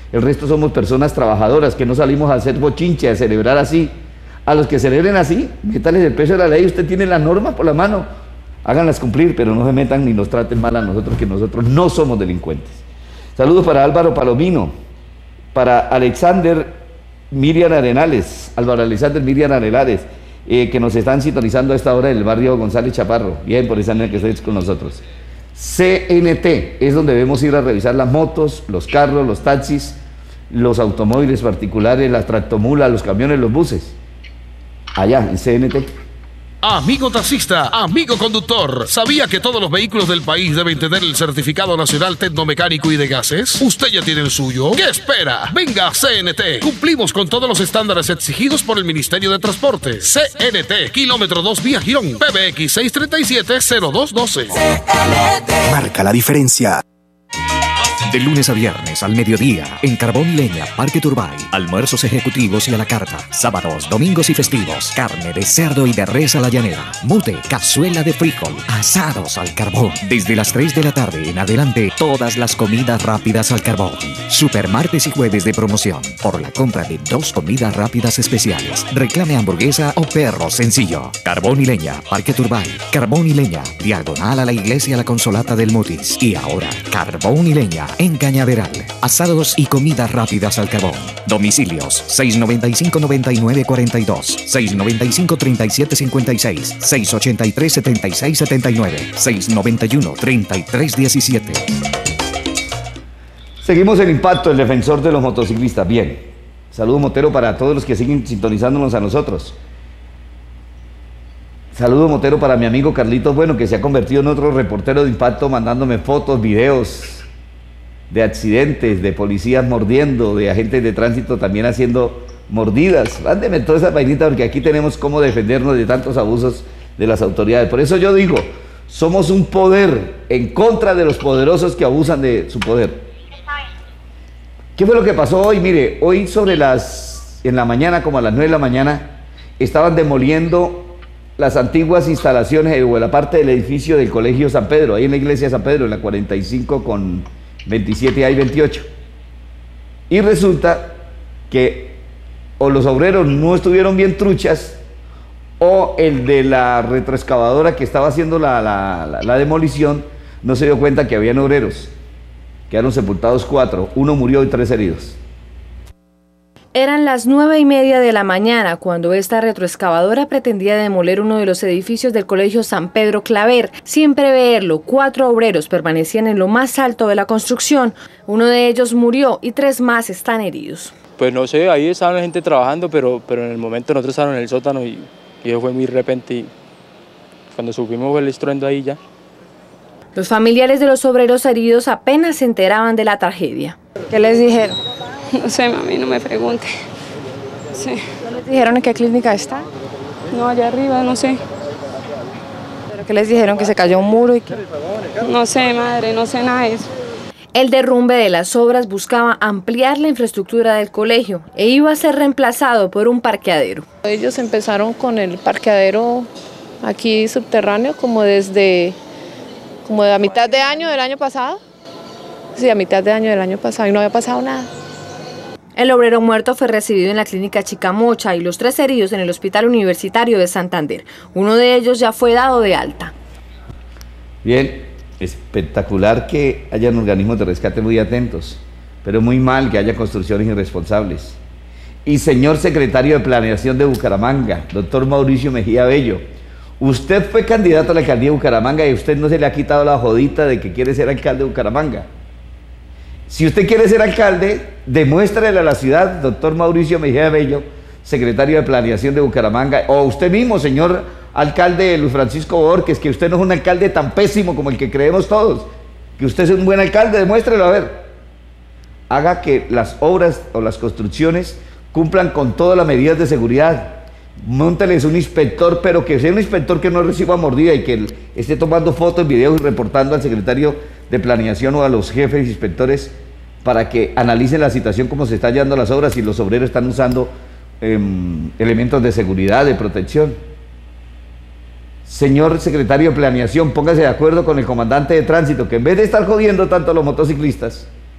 El resto somos personas trabajadoras que no salimos a hacer bochinche, a celebrar así. A los que celebren así, métales el peso de la ley, usted tiene las normas por la mano, háganlas cumplir, pero no se metan ni nos traten mal a nosotros, que nosotros no somos delincuentes. Saludos para Álvaro Palomino, para Alexander Miriam Arenales, Álvaro Alexander Miriam Arenales, que nos están sintonizando a esta hora del barrio González Chaparro. Bien, por esa manera que estáis con nosotros. CNT es donde debemos ir a revisar las motos, los carros, los taxis, los automóviles particulares, las tractomulas, los camiones, los buses. Allá, en CNT. Amigo taxista, amigo conductor, ¿sabía que todos los vehículos del país deben tener el certificado nacional tecnomecánico y de gases? ¿Usted ya tiene el suyo? ¿Qué espera? Venga a CNT. Cumplimos con todos los estándares exigidos por el Ministerio de Transporte. CNT, kilómetro 2 vía Girón, PBX 637-0212. Marca la diferencia. De lunes a viernes al mediodía, en Carbón y Leña, Parque Turbay, almuerzos ejecutivos y a la carta, sábados, domingos y festivos, carne de cerdo y de res a la llanera, mute, cazuela de frijol, asados al carbón. Desde las 3 de la tarde en adelante, todas las comidas rápidas al carbón. Super martes y jueves de promoción, por la compra de 2 comidas rápidas especiales. Reclame hamburguesa o perro sencillo. Carbón y Leña, Parque Turbay, Carbón y Leña, diagonal a la iglesia La Consolata del Mutis. Y ahora, Carbón y Leña en Cañaveral. Asados y comidas rápidas al carbón. Domicilios 695-9942, 695-3756, 683-7679, 691-3317. Seguimos en Impacto, el defensor de los motociclistas. Bien, saludo motero para todos los que siguen sintonizándonos a nosotros. Saludo motero para mi amigo Carlitos Bueno, que se ha convertido en otro reportero de Impacto, mandándome fotos, videos de accidentes, de policías mordiendo, de agentes de tránsito también haciendo mordidas. Mándeme toda esa vainita, porque aquí tenemos cómo defendernos de tantos abusos de las autoridades. Por eso yo digo, somos un poder en contra de los poderosos que abusan de su poder. ¿Qué fue lo que pasó hoy? Mire, hoy en la mañana, como a las 9 de la mañana, estaban demoliendo las antiguas instalaciones o la parte del edificio del Colegio San Pedro, ahí en la iglesia de San Pedro, en la 45 con 27A y 28. Y resulta que o los obreros no estuvieron bien truchas, o el de la retroexcavadora que estaba haciendo la demolición no se dio cuenta que habían obreros. Quedaron sepultados 4, 1 murió y 3 heridos. Eran las 9:30 de la mañana cuando esta retroexcavadora pretendía demoler uno de los edificios del Colegio San Pedro Claver. Sin preverlo, 4 obreros permanecían en lo más alto de la construcción. Uno de ellos murió y 3 más están heridos. Pues no sé, ahí estaba la gente trabajando, pero en el momento nosotros estábamos en el sótano y eso fue muy repentino. Cuando subimos fue el estruendo ahí ya. Los familiares de los obreros heridos apenas se enteraban de la tragedia. ¿Qué les dijeron? No sé, mami, no me pregunte. Sí. ¿No les dijeron en qué clínica está? No, allá arriba, no sé. ¿Pero qué les dijeron? ¿Que se cayó un muro y qué? No sé, madre, no sé nada de eso. El derrumbe de las obras buscaba ampliar la infraestructura del colegio e iba a ser reemplazado por un parqueadero. Ellos empezaron con el parqueadero aquí subterráneo como a mitad de año del año pasado. Sí, a mitad de año del año pasado y no había pasado nada. El obrero muerto fue recibido en la clínica Chicamocha y los 3 heridos en el Hospital Universitario de Santander. Uno de ellos ya fue dado de alta. Bien, espectacular que hayan organismos de rescate muy atentos, pero muy mal que haya construcciones irresponsables. Y señor secretario de Planeación de Bucaramanga, doctor Mauricio Mejía Bello, usted fue candidato a la alcaldía de Bucaramanga y a usted no se le ha quitado la jodita de que quiere ser alcalde de Bucaramanga. Si usted quiere ser alcalde, demuéstrele a la ciudad, doctor Mauricio Mejía Bello, secretario de Planeación de Bucaramanga, o usted mismo, señor alcalde Luis Francisco Borges, que usted no es un alcalde tan pésimo como el que creemos todos, que usted es un buen alcalde, demuéstrelo, a ver. Haga que las obras o las construcciones cumplan con todas las medidas de seguridad. Mónteles un inspector, pero que sea un inspector que no reciba mordida y que esté tomando fotos, videos y reportando al secretario de Planeación o a los jefes inspectores para que analicen la situación, cómo se están llevando las obras y los obreros están usando elementos de seguridad, de protección. Señor secretario de Planeación, póngase de acuerdo con el comandante de tránsito, que en vez de estar jodiendo tanto a los motociclistas,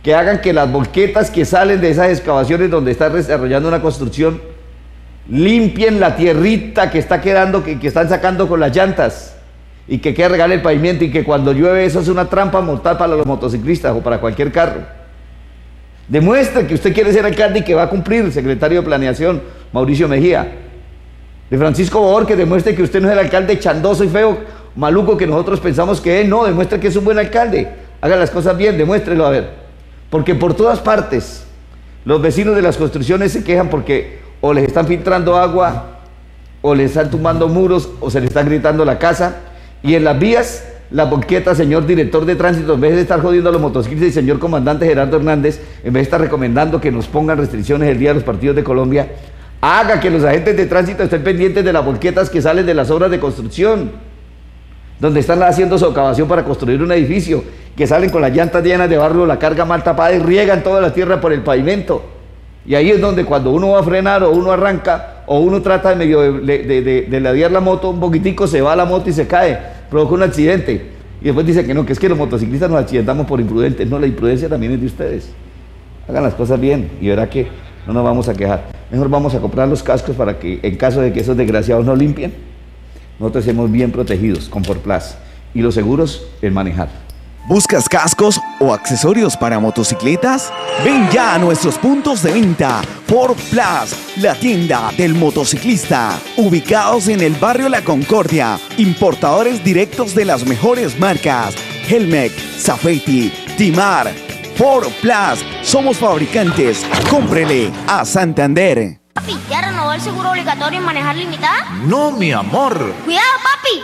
que hagan que las volquetas que salen de esas excavaciones donde está desarrollando una construcción limpien la tierrita que está quedando, que están sacando con las llantas y que quede regar el pavimento, y que cuando llueve eso es una trampa mortal para los motociclistas o para cualquier carro. Demuestre que usted quiere ser alcalde y que va a cumplir. El secretario de Planeación, Mauricio Mejía. De Francisco Borges, demuestre que usted no es el alcalde chandoso y feo, maluco que nosotros pensamos que es. No, demuestre que es un buen alcalde. Haga las cosas bien, demuéstrelo a ver. Porque por todas partes los vecinos de las construcciones se quejan porque o les están filtrando agua, o les están tumbando muros, o se les está gritando la casa. Y en las vías, la volqueta, señor director de tránsito, en vez de estar jodiendo a los motociclistas, y señor comandante Gerardo Hernández, en vez de estar recomendando que nos pongan restricciones el día de los partidos de Colombia, haga que los agentes de tránsito estén pendientes de las volquetas que salen de las obras de construcción, donde están haciendo socavación para construir un edificio, que salen con las llantas llenas de barro, la carga mal tapada y riegan toda la tierra por el pavimento. Y ahí es donde cuando uno va a frenar, o uno arranca, o uno trata de medio de ladear la moto un poquitico, se va la moto y se cae, provoca un accidente. Y después dice que no, que es que los motociclistas nos accidentamos por imprudentes. No, la imprudencia también es de ustedes. Hagan las cosas bien y verá que no nos vamos a quejar. Mejor vamos a comprar los cascos para que en caso de que esos desgraciados no limpien, nosotros estemos bien protegidos con Forplas. Y los seguros, el manejar. ¿Buscas cascos o accesorios para motocicletas? Ven ya a nuestros puntos de venta Forplas, la tienda del motociclista, ubicados en el barrio La Concordia, importadores directos de las mejores marcas: Helmec, Safety, Timar. Forplas, somos fabricantes. Cómprele a Santander. Papi, ¿ya renovó el seguro obligatorio en manejar limitada? No, mi amor. ¡Cuidado, papi!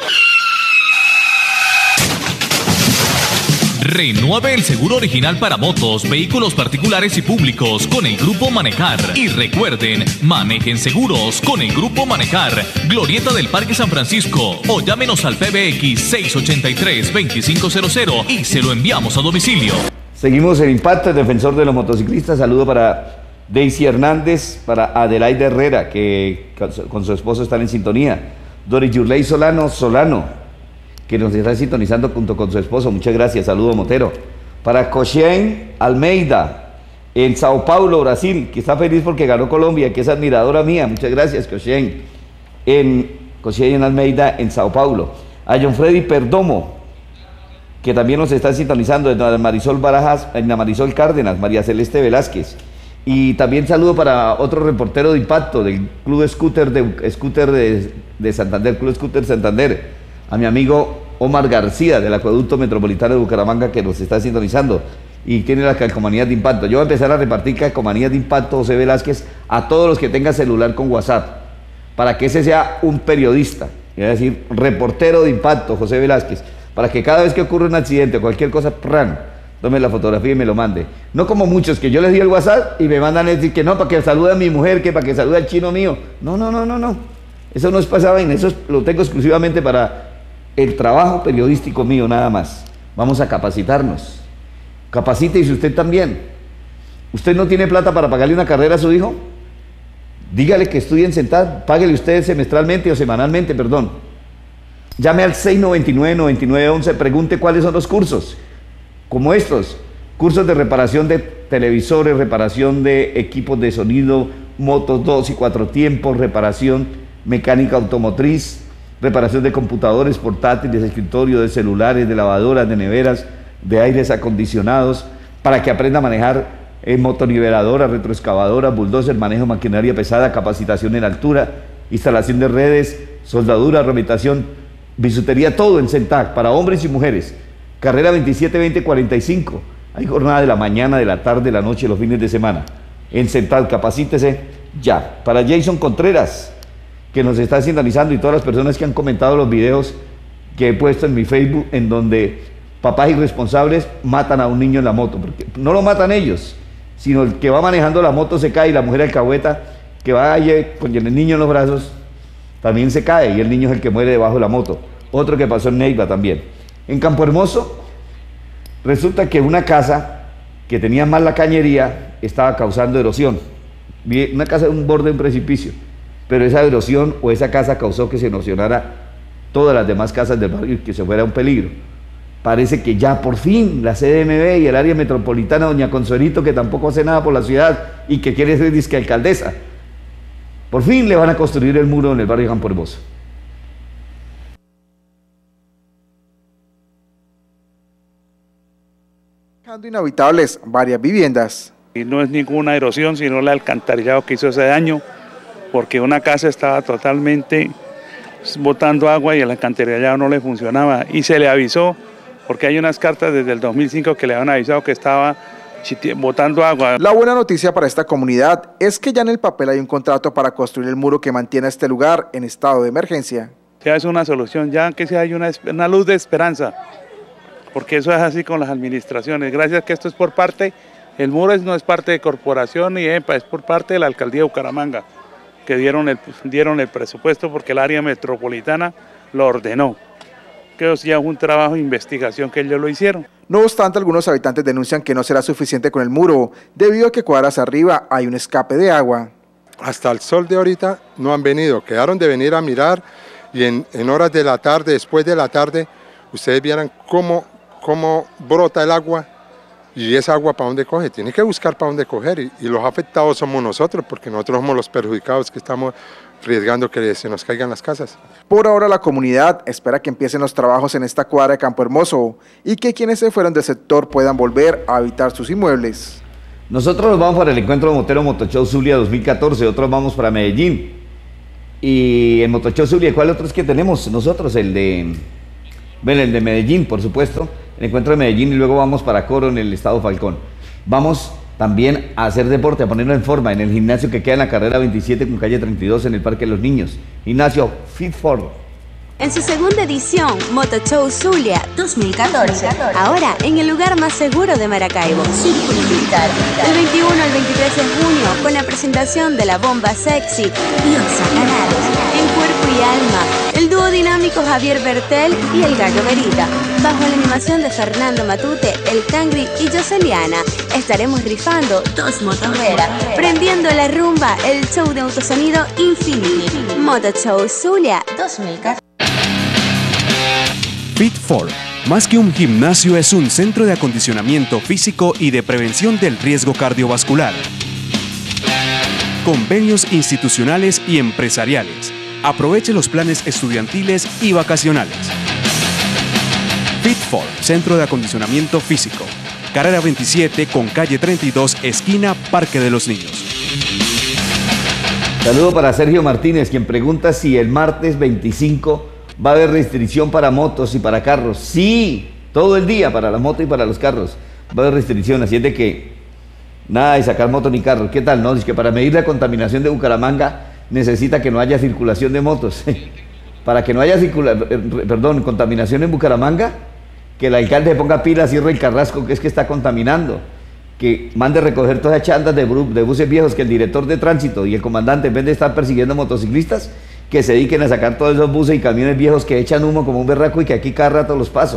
Renueve el seguro original para motos, vehículos particulares y públicos con el Grupo Manejar. Y recuerden, manejen seguros con el Grupo Manejar. Glorieta del Parque San Francisco, o llámenos al PBX 683-2500 y se lo enviamos a domicilio. Seguimos en Impacto, el defensor de los motociclistas. Saludo para Daisy Hernández, para Adelaide Herrera, que con su esposo están en sintonía. Doris Yurley Solano, que nos está sintonizando junto con su esposo. Muchas gracias, saludo Motero. Para Cochen Almeida, en Sao Paulo, Brasil, que está feliz porque ganó Colombia, que es admiradora mía. Muchas gracias, Cochen. Cochen Almeida, en Sao Paulo. A John Freddy Perdomo, que también nos está sintonizando, en Marisol Barajas, en Marisol Cárdenas, María Celeste Velázquez. Y también saludo para otro reportero de Impacto del Club Scooter de Santander, Club Scooter Santander, a mi amigo Omar García del Acueducto Metropolitano de Bucaramanga, que nos está sintonizando y tiene las calcomanías de Impacto. Yo voy a empezar a repartir calcomanías de Impacto, José Velázquez, a todos los que tengan celular con WhatsApp, para que ese sea un periodista, es decir, reportero de Impacto, José Velázquez, para que cada vez que ocurre un accidente o cualquier cosa, tome la fotografía y me lo mande. No como muchos que yo les di el WhatsApp y me mandan a decir que no, para que salude a mi mujer, que para que salude al chino mío. No. Eso no es pasado en eso, lo tengo exclusivamente para el trabajo periodístico mío, nada más. Vamos a capacitarnos. Capacítese usted también. ¿Usted no tiene plata para pagarle una carrera a su hijo? Dígale que estudie en CENTAD, páguele usted semestralmente o semanalmente, perdón. Llame al 699-9911, pregunte cuáles son los cursos, como estos, cursos de reparación de televisores, reparación de equipos de sonido, motos 2 y 4 tiempos, reparación mecánica automotriz, reparación de computadores portátiles, de escritorio, de celulares, de lavadoras, de neveras, de aires acondicionados, para que aprenda a manejar motoniveladoras, retroexcavadoras, bulldozer, manejo de maquinaria pesada, capacitación en altura, instalación de redes, soldadura, rehabilitación, bisutería, todo en CENTAC, para hombres y mujeres. Carrera 27-20-45. Hay jornada de la mañana, de la tarde, de la noche, los fines de semana. En CENTAC, capacítese ya. Para Jason Contreras, que nos está sintonizando, y todas las personas que han comentado los videos que he puesto en mi Facebook, en donde papás irresponsables matan a un niño en la moto, porque no lo matan ellos, sino el que va manejando la moto se cae y la mujer alcahueta que va allí con el niño en los brazos también se cae y el niño es el que muere debajo de la moto. Otro que pasó en Neiva también. En Campo Hermoso resulta que una casa que tenía mal la cañería estaba causando erosión. Una casa de un borde de un precipicio, pero esa erosión o esa casa causó que se erosionara todas las demás casas del barrio y que se fuera un peligro. Parece que ya por fin la CDMV y el área metropolitana, doña Consuelito, que tampoco hace nada por la ciudad y que quiere ser disque alcaldesa, por fin le van a construir el muro en el barrio Campo Hermoso. Dejando inhabitables varias viviendas. Y no es ninguna erosión, sino el alcantarillado que hizo ese daño, porque una casa estaba totalmente botando agua y el alcantarillado no le funcionaba. Y se le avisó, porque hay unas cartas desde el 2005 que le habían avisado que estaba botando agua. La buena noticia para esta comunidad es que ya en el papel hay un contrato para construir el muro que mantiene a este lugar en estado de emergencia. Ya es una solución, ya que sea hay una luz de esperanza, porque eso es así con las administraciones. Gracias que esto es por parte, el muro no es parte de corporación ni EMPA, es por parte de la alcaldía de Bucaramanga, que dieron el presupuesto porque el área metropolitana lo ordenó. Que ya es un trabajo de investigación que ellos lo hicieron. No obstante, algunos habitantes denuncian que no será suficiente con el muro, debido a que cuadras arriba hay un escape de agua. Hasta el sol de ahorita no han venido, quedaron de venir a mirar y en horas de la tarde, después de la tarde, ustedes vieran cómo brota el agua y esa agua para dónde coge, tiene que buscar para dónde coger y los afectados somos nosotros, porque nosotros somos los perjudicados que estamos arriesgando que se nos caigan las casas. Por ahora la comunidad espera que empiecen los trabajos en esta cuadra de Campo Hermoso y que quienes se fueron del sector puedan volver a habitar sus inmuebles. Nosotros nos vamos para el encuentro Motero Motochou Zulia 2014, otros vamos para Medellín. Y el Motochou Zulia, ¿cuál otro es que tenemos nosotros? El de Medellín, por supuesto, el encuentro de Medellín, y luego vamos para Coro en el estado Falcón. Vamos también a hacer deporte, a ponerlo en forma en el gimnasio que queda en la carrera 27 con calle 32 en el Parque de los Niños. Gimnasio Fit4. En su segunda edición, Motochou Zulia 2014. Ahora en el lugar más seguro de Maracaibo, Círculo Militar. El 21 al 23 de junio, con la presentación de la bomba sexy y Osa Canales. En cuerpo y alma, el dúo dinámico Javier Bertel y el Gallo Verita. Bajo la animación de Fernando Matute, el Tangri y Joseliana, estaremos rifando 2 motos Vera, prendiendo la rumba, el show de autosonido Infinity. Motochou Zulia 2014. Fit4, más que un gimnasio, es un centro de acondicionamiento físico y de prevención del riesgo cardiovascular. Convenios institucionales y empresariales. Aproveche los planes estudiantiles y vacacionales. Fit4, centro de acondicionamiento físico. Carrera 27 con calle 32, esquina Parque de los Niños. Saludo para Sergio Martínez, quien pregunta si el martes 25 va a haber restricción para motos y para carros. Sí, todo el día para la moto y para los carros va a haber restricción, así es de que nada de sacar moto ni carro. ¿Qué tal? No, es que para medir la contaminación de Bucaramanga necesita que no haya circulación de motos. Para que no haya contaminación en Bucaramanga, que el alcalde se ponga pilas, cierre el Carrasco, que es que está contaminando, que mande recoger todas esas chandas de buses viejos, que el director de tránsito y el comandante, en vez de estar persiguiendo motociclistas, que se dediquen a sacar todos esos buses y camiones viejos que echan humo como un berraco y que aquí cada rato los paso.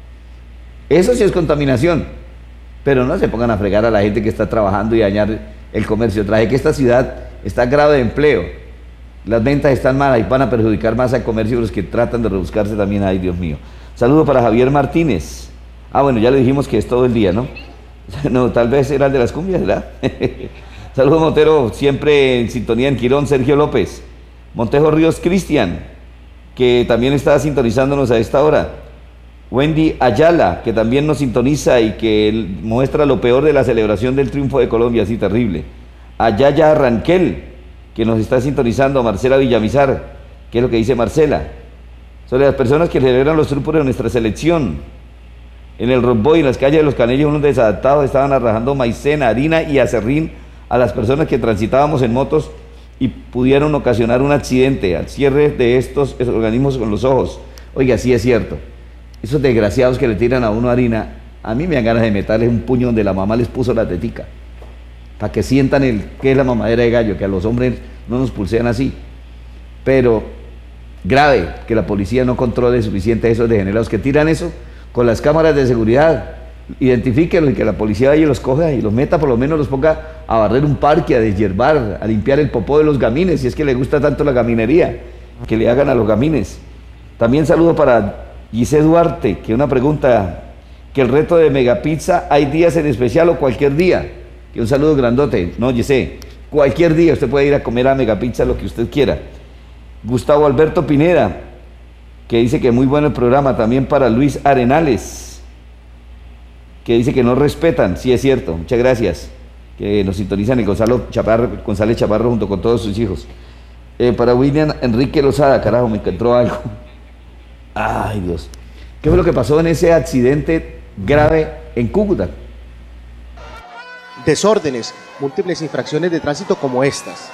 Eso sí es contaminación, pero no se pongan a fregar a la gente que está trabajando y dañar el comercio. Traje que esta ciudad está grave de empleo, las ventas están malas y van a perjudicar más al comercio los que tratan de rebuscarse también. Ay, Dios mío. Saludo para Javier Martínez. Ah, bueno, ya le dijimos que es todo el día, ¿no? No, tal vez era el de las cumbias, ¿verdad? Saludo Montero, siempre en sintonía en Quirón, Sergio López. Montejo Ríos Cristian, que también está sintonizándonos a esta hora. Wendy Ayala, que también nos sintoniza y que muestra lo peor de la celebración del triunfo de Colombia, así terrible. Ayaya Ranquel, que nos está sintonizando. Marcela Villamizar, ¿qué es lo que dice Marcela? Sobre las personas que celebran los triunfos de nuestra selección. En el Romboy, en las calles de Los Canellos, unos desadaptados estaban arrajando maicena, harina y acerrín a las personas que transitábamos en motos y pudieron ocasionar un accidente al cierre de estos organismos con los ojos. Oiga, sí es cierto. Esos desgraciados que le tiran a uno harina, a mí me dan ganas de meterles un puño donde la mamá les puso la tetica, para que sientan qué es la mamadera de gallo, que a los hombres no nos pulsean así. Pero grave que la policía no controle suficiente a esos degenerados que tiran eso con las cámaras de seguridad. Identifíquenlos y que la policía vaya y los coja y los meta, por lo menos los ponga a barrer un parque, a deshiervar, a limpiar el popó de los gamines, si es que le gusta tanto la gaminería, que le hagan a los gamines. También saludo para Gise Duarte, que una pregunta, que el reto de Megapizza, ¿hay días en especial o cualquier día? Que un saludo grandote. No, Gise, cualquier día usted puede ir a comer a Megapizza lo que usted quiera. Gustavo Alberto Pineda, que dice que muy bueno el programa. También para Luis Arenales, que dice que no respetan. Sí, es cierto, muchas gracias. Que nos sintonizan en González Chaparro junto con todos sus hijos. Para William Enrique Lozada, carajo, me encontró algo. Ay, Dios. ¿Qué fue lo que pasó en ese accidente grave en Cúcuta? Desórdenes, múltiples infracciones de tránsito como estas.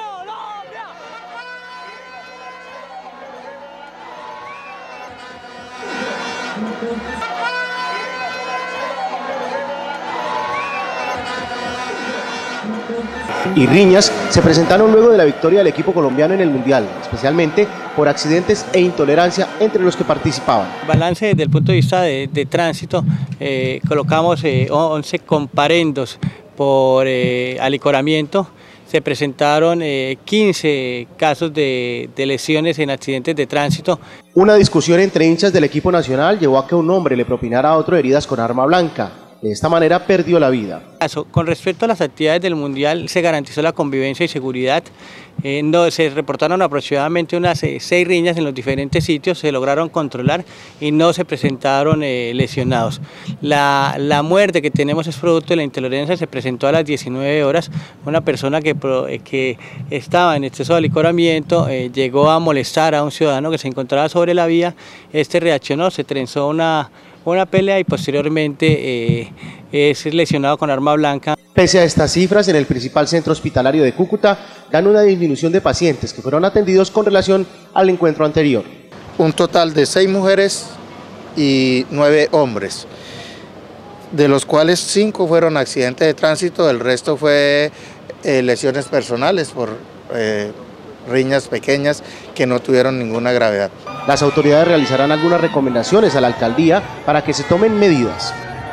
Y riñas se presentaron luego de la victoria del equipo colombiano en el Mundial, especialmente por accidentes e intolerancia entre los que participaban. Balance desde el punto de vista de tránsito, colocamos 11 comparendos por alicoramiento. Se presentaron 15 casos de lesiones en accidentes de tránsito. Una discusión entre hinchas del equipo nacional llevó a que un hombre le propinara a otro heridas con arma blanca. De esta manera perdió la vida. Con respecto a las actividades del Mundial, se garantizó la convivencia y seguridad. Se reportaron aproximadamente unas 6 riñas en los diferentes sitios, se lograron controlar y no se presentaron lesionados. La muerte que tenemos es producto de la intolerancia, se presentó a las 19 horas. Una persona que estaba en exceso de alicoramiento llegó a molestar a un ciudadano que se encontraba sobre la vía. Este reaccionó, se trenzó una pelea y posteriormente es lesionado con arma blanca. Pese a estas cifras, en el principal centro hospitalario de Cúcuta ganó una disminución de pacientes que fueron atendidos con relación al encuentro anterior. Un total de 6 mujeres y 9 hombres, de los cuales 5 fueron accidentes de tránsito, el resto fue lesiones personales por riñas pequeñas que no tuvieron ninguna gravedad. Las autoridades realizarán algunas recomendaciones a la alcaldía para que se tomen medidas.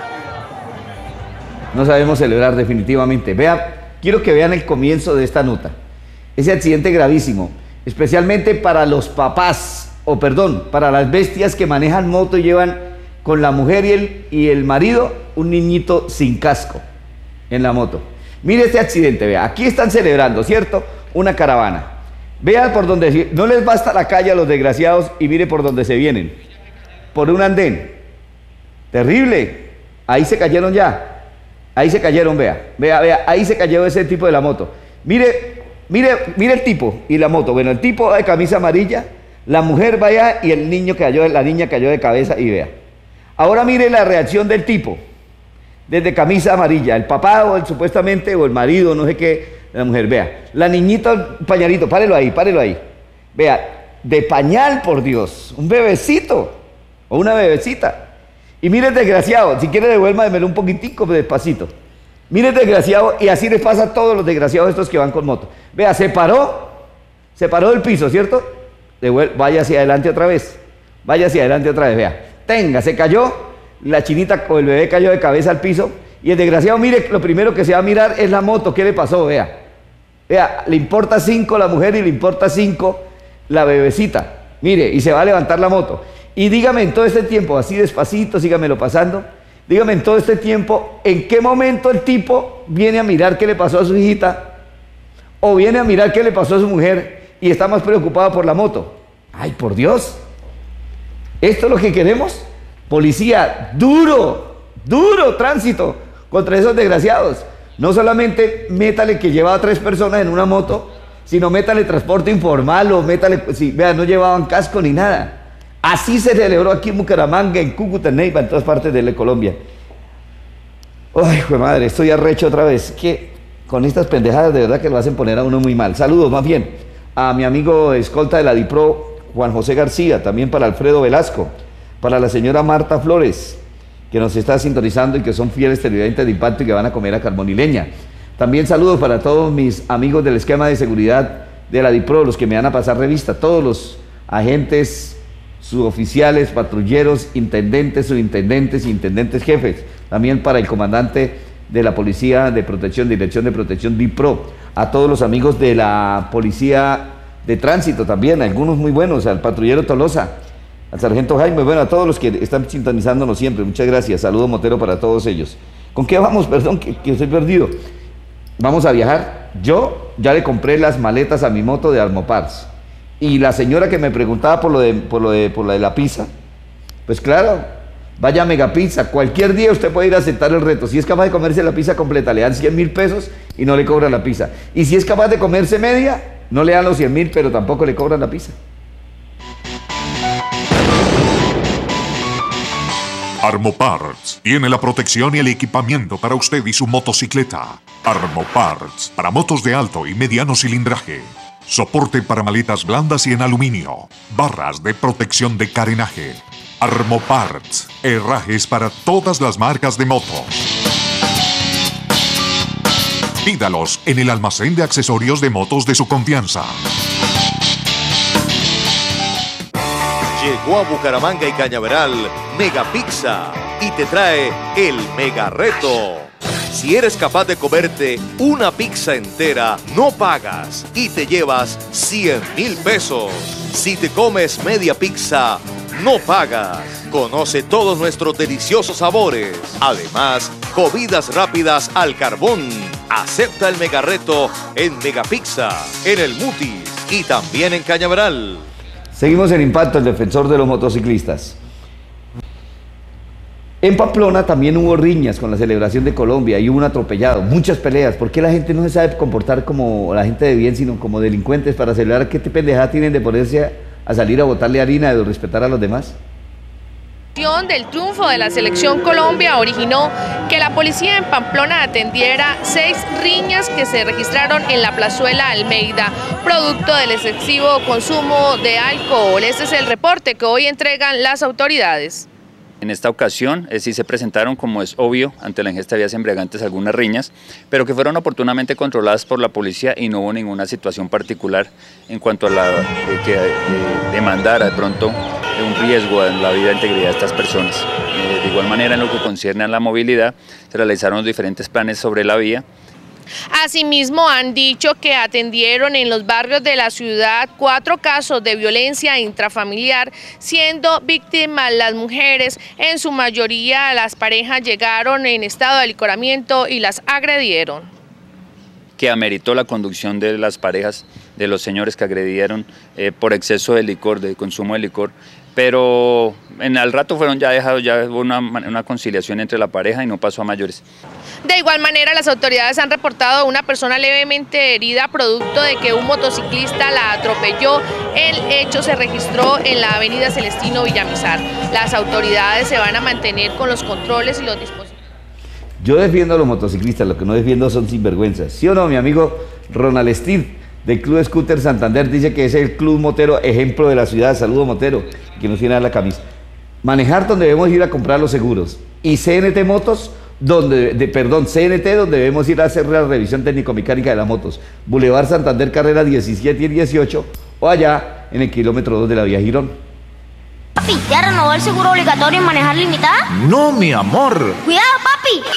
No sabemos celebrar definitivamente. Quiero que vean el comienzo de esta nota. Ese accidente gravísimo, especialmente para los papás, para las bestias que manejan moto y llevan con la mujer y el marido un niñito sin casco en la moto. Mire este accidente, vea, aquí están celebrando, ¿cierto? Una caravana. Vea por donde, no les basta la calle a los desgraciados y mire por donde se vienen. Por un andén. Terrible. Ahí se cayeron ya. Ahí se cayeron, vea, ahí se cayó ese tipo de la moto. Mire el tipo y la moto. Bueno, el tipo de camisa amarilla, la mujer va allá y la niña cayó de cabeza y vea. Ahora mire la reacción del tipo, desde camisa amarilla, el papá o el marido, no sé qué, la mujer, vea. La niñita, pañalito, párelo ahí. Vea, de pañal, por Dios, un bebecito o una bebecita. Y mire el desgraciado, si quiere devuélvamelo un poquitico despacito. Mire el desgraciado y así les pasa a todos los desgraciados estos que van con moto. Vea, se paró del piso, ¿cierto? Vaya hacia adelante otra vez, vea. Se cayó, la chinita o el bebé cayó de cabeza al piso y el desgraciado, mire, lo primero que se va a mirar es la moto, ¿qué le pasó? Vea, le importa 5 la mujer y le importa 5 la bebecita. Mire, y se va a levantar la moto. Y dígame en todo este tiempo, así despacito, sígamelo pasando, dígame en todo este tiempo, ¿en qué momento el tipo viene a mirar qué le pasó a su hijita? O viene a mirar qué le pasó a su mujer y está más preocupado por la moto. ¡Ay, por Dios! ¿Esto es lo que queremos? Policía, duro tránsito contra esos desgraciados. No solamente métale que llevaba 3 personas en una moto, sino métale transporte informal o métale, no llevaban casco ni nada. Así se celebró aquí en Bucaramanga, en Cúcuta, en Neiva, en todas partes de Colombia. Ay, hijo de madre, estoy arrecho otra vez. Que con estas pendejadas de verdad que lo hacen poner a uno muy mal. Saludos más bien a mi amigo escolta de la DIPRO, Juan José García, también para Alfredo Velasco, para la señora Marta Flores, que nos está sintonizando y que son fieles televidentes de Impacto y que van a comer a carbón y leña. También saludos para todos mis amigos del esquema de seguridad de la DIPRO, los que me van a pasar revista, todos los agentes suboficiales, patrulleros, intendentes, subintendentes, intendentes jefes, también para el comandante de la Policía de Protección, Dirección de Protección DIPRO, a todos los amigos de la Policía de Tránsito también, algunos muy buenos, al patrullero Tolosa, al sargento Jaime, bueno, a todos los que están sintonizándonos siempre, muchas gracias, saludo motero para todos ellos. ¿Con qué vamos? Perdón, que estoy perdido. Vamos a viajar. Yo ya le compré las maletas a mi moto de Armopars. Y la señora que me preguntaba por lo de la pizza, pues claro, vaya a Megapizza, cualquier día usted puede ir a aceptar el reto. Si es capaz de comerse la pizza completa, le dan 100.000 pesos y no le cobran la pizza. Y si es capaz de comerse media, no le dan los 100.000, pero tampoco le cobran la pizza. Armoparts tiene la protección y el equipamiento para usted y su motocicleta. Armoparts para motos de alto y mediano cilindraje. Soporte para maletas blandas y en aluminio. Barras de protección de carenaje. Armoparts, herrajes para todas las marcas de motos. Pídalos en el almacén de accesorios de motos de su confianza. Llegó a Bucaramanga y Cañaveral Megapizza y te trae el Mega Reto. Si eres capaz de comerte una pizza entera, no pagas y te llevas 100.000 pesos. Si te comes media pizza, no pagas. Conoce todos nuestros deliciosos sabores. Además, comidas rápidas al carbón. Acepta el Mega Reto en Megapizza, en el Mutis y también en Cañaveral. Seguimos en Impacto, el defensor de los motociclistas. En Pamplona también hubo riñas con la celebración de Colombia y hubo un atropellado, muchas peleas. ¿Por qué la gente no se sabe comportar como la gente de bien, sino como delincuentes para celebrar? ¿Qué pendejada tienen de ponerse a salir a botarle harina, de respetar a los demás? Del triunfo de la selección Colombia originó que la policía en Pamplona atendiera 6 riñas que se registraron en la plazuela Almeida, producto del excesivo consumo de alcohol. Este es el reporte que hoy entregan las autoridades. En esta ocasión sí se presentaron, como es obvio, ante la ingesta de bebidas embriagantes algunas riñas, pero que fueron oportunamente controladas por la policía y no hubo ninguna situación particular en cuanto a la que demandara de pronto un riesgo en la vida e integridad de estas personas. De igual manera, en lo que concierne a la movilidad, se realizaron diferentes planes sobre la vía. Asimismo, han dicho que atendieron en los barrios de la ciudad 4 casos de violencia intrafamiliar, siendo víctimas las mujeres. En su mayoría, las parejas llegaron en estado de alicoramiento y las agredieron. Que ameritó la conducción de las parejas, de los señores que agredieron por exceso de licor, de consumo de licor, pero al rato fueron ya dejados, ya hubo una conciliación entre la pareja y no pasó a mayores. De igual manera, las autoridades han reportado a una persona levemente herida producto de que un motociclista la atropelló. El hecho se registró en la avenida Celestino Villamizar. Las autoridades se van a mantener con los controles y los dispositivos. Yo defiendo a los motociclistas, lo que no defiendo son sinvergüenzas. ¿Sí o no, mi amigo Ronald Steve, del Club Scooter Santander, dice que es el club motero ejemplo de la ciudad? Saludo motero, que nos tiene a dar la camisa. Manejar donde debemos ir a comprar los seguros. Y CNT Motos, CNT, donde debemos ir a hacer la revisión técnico-mecánica de las motos. Boulevard Santander, carrera 17 y 18, o allá en el kilómetro 2 de la vía Girón. Papi, ¿ya renovó el seguro obligatorio en manejar limitada? No, mi amor. ¡Cuidado, papi!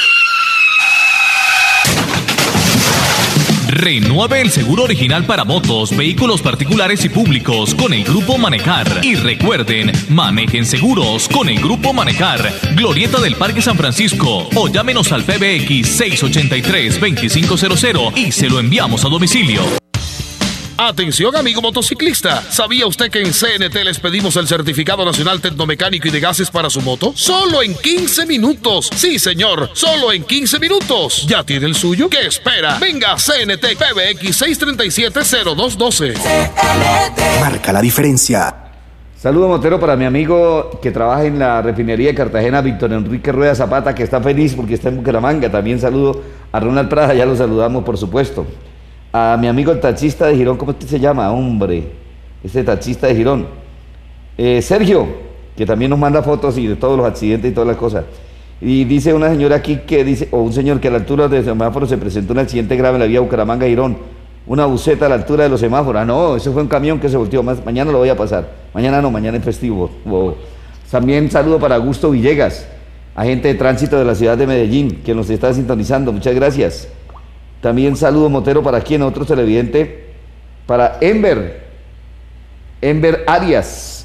Renueve el seguro original para motos, vehículos particulares y públicos con el Grupo Manecar. Y recuerden, manejen seguros con el Grupo Manecar. Glorieta del Parque San Francisco o llámenos al PBX 683-2500 y se lo enviamos a domicilio. Atención, amigo motociclista. ¿Sabía usted que en CNT les pedimos el certificado nacional tecnomecánico y de gases para su moto? Solo en 15 minutos. Sí, señor, solo en 15 minutos. ¿Ya tiene el suyo? ¿Qué espera? Venga, CNT PBX 637-0212. Marca la diferencia. Saludo motero para mi amigo que trabaja en la refinería de Cartagena, Víctor Enrique Rueda Zapata, que está feliz porque está en Bucaramanga. También saludo a Ronald Prada, ya lo saludamos por supuesto. A mi amigo el taxista de Girón, ¿cómo se llama? Hombre, este taxista de Girón. Sergio, que también nos manda fotos y de todos los accidentes y todas las cosas. Y dice una señora aquí que dice, o un señor que a la altura del semáforo se presentó un accidente grave en la vía Bucaramanga-Girón. Una buceta a la altura de los semáforos. Ah, no, eso fue un camión que se volteó. Mañana lo voy a pasar. Mañana no, mañana es festivo. También saludo para Augusto Villegas, agente de tránsito de la ciudad de Medellín, que nos está sintonizando. Muchas gracias. También saludo motero para quien, otro televidente, para Enver Arias,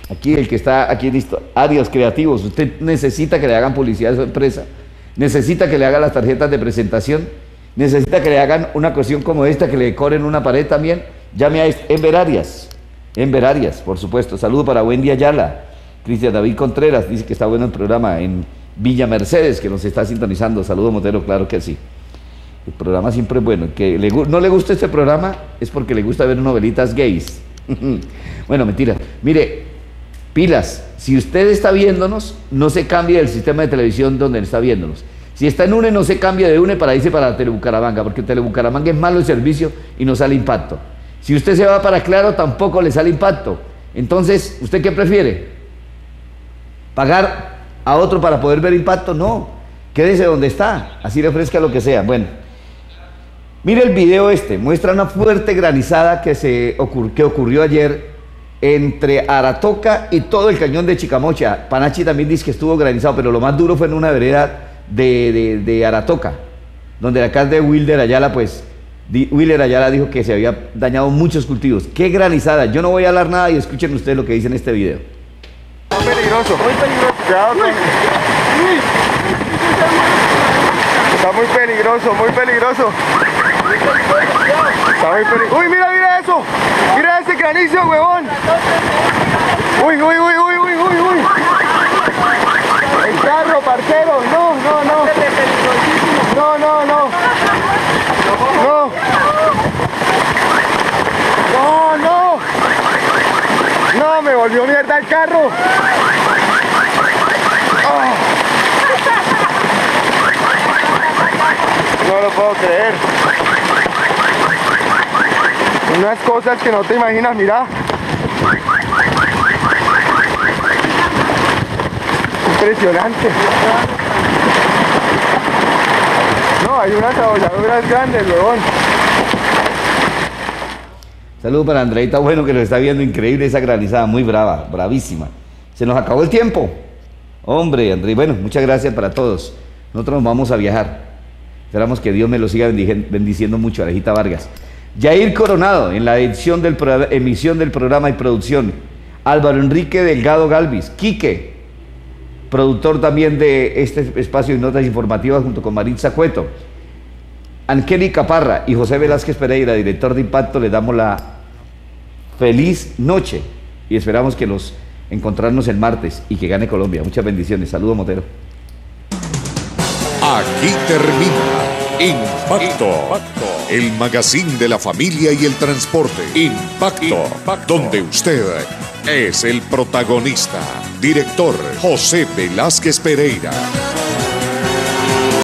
Aquí el que está aquí listo, áreas creativos, usted necesita que le hagan publicidad a su empresa, necesita que le hagan las tarjetas de presentación, necesita que le hagan una cuestión como esta, que le decoren una pared también, llame a Enver Arias, por supuesto. Saludo para Wendy Ayala, Cristian David Contreras, dice que está bueno el programa en Villa Mercedes, que nos está sintonizando. Saludo, Motero, claro que sí. El programa siempre es bueno. El que no le gusta este programa es porque le gusta ver novelitas gays. Bueno, mentira. Mire, pilas, si usted está viéndonos, no se cambie del sistema de televisión donde está viéndonos. Si está en UNE, no se cambie de UNE para irse para Telebucaramanga, porque Telebucaramanga es malo el servicio y no sale Impacto. Si usted se va para Claro, tampoco le sale Impacto. Entonces, ¿usted qué prefiere? ¿Pagar a otro para poder ver Impacto? No, quédese donde está, así le ofrezca lo que sea. Bueno, mire el video muestra una fuerte granizada que ocurrió ayer entre Aratoca y todo el cañón de Chicamocha. Panachi también dice que estuvo granizado, pero lo más duro fue en una vereda de Aratoca, donde el alcalde Wilder Ayala, Wilder Ayala dijo que se había dañado muchos cultivos. ¡Qué granizada! Yo no voy a hablar nada y escuchen ustedes lo que dice en este video. Muy peligroso, cuidado con... Está muy peligroso, muy peligroso. Está muy peligroso. ¡Uy, mira eso! ¡Mira ese granizo, huevón! ¡Uy! ¡El carro, parcero! ¡No! ¡No, me volvió mierda el carro! Oh. No lo puedo creer. Unas cosas que no te imaginas, mira. Impresionante. No, hay unas abolladuras grandes, huevón. Saludos para Andreita, bueno, que lo está viendo, increíble esa granizada, muy brava, bravísima. Se nos acabó el tiempo. Hombre, André, bueno, muchas gracias para todos. Nosotros nos vamos a viajar. Esperamos que Dios me lo siga bendiciendo mucho, Alejita Vargas. Yair Coronado, en la emisión del programa y producción. Álvaro Enrique Delgado Galvis. Quique, productor también de este espacio de notas informativas junto con Maritza Cueto. Angélica Parra y José Velázquez Pereira, director de Impacto, les damos la feliz noche y esperamos que los encontrarnos el martes y que gane Colombia. Muchas bendiciones. Saludos, Motero. Aquí termina Impacto, el magazine de la familia y el transporte. Impacto, donde usted es el protagonista. Director José Velázquez Pereira.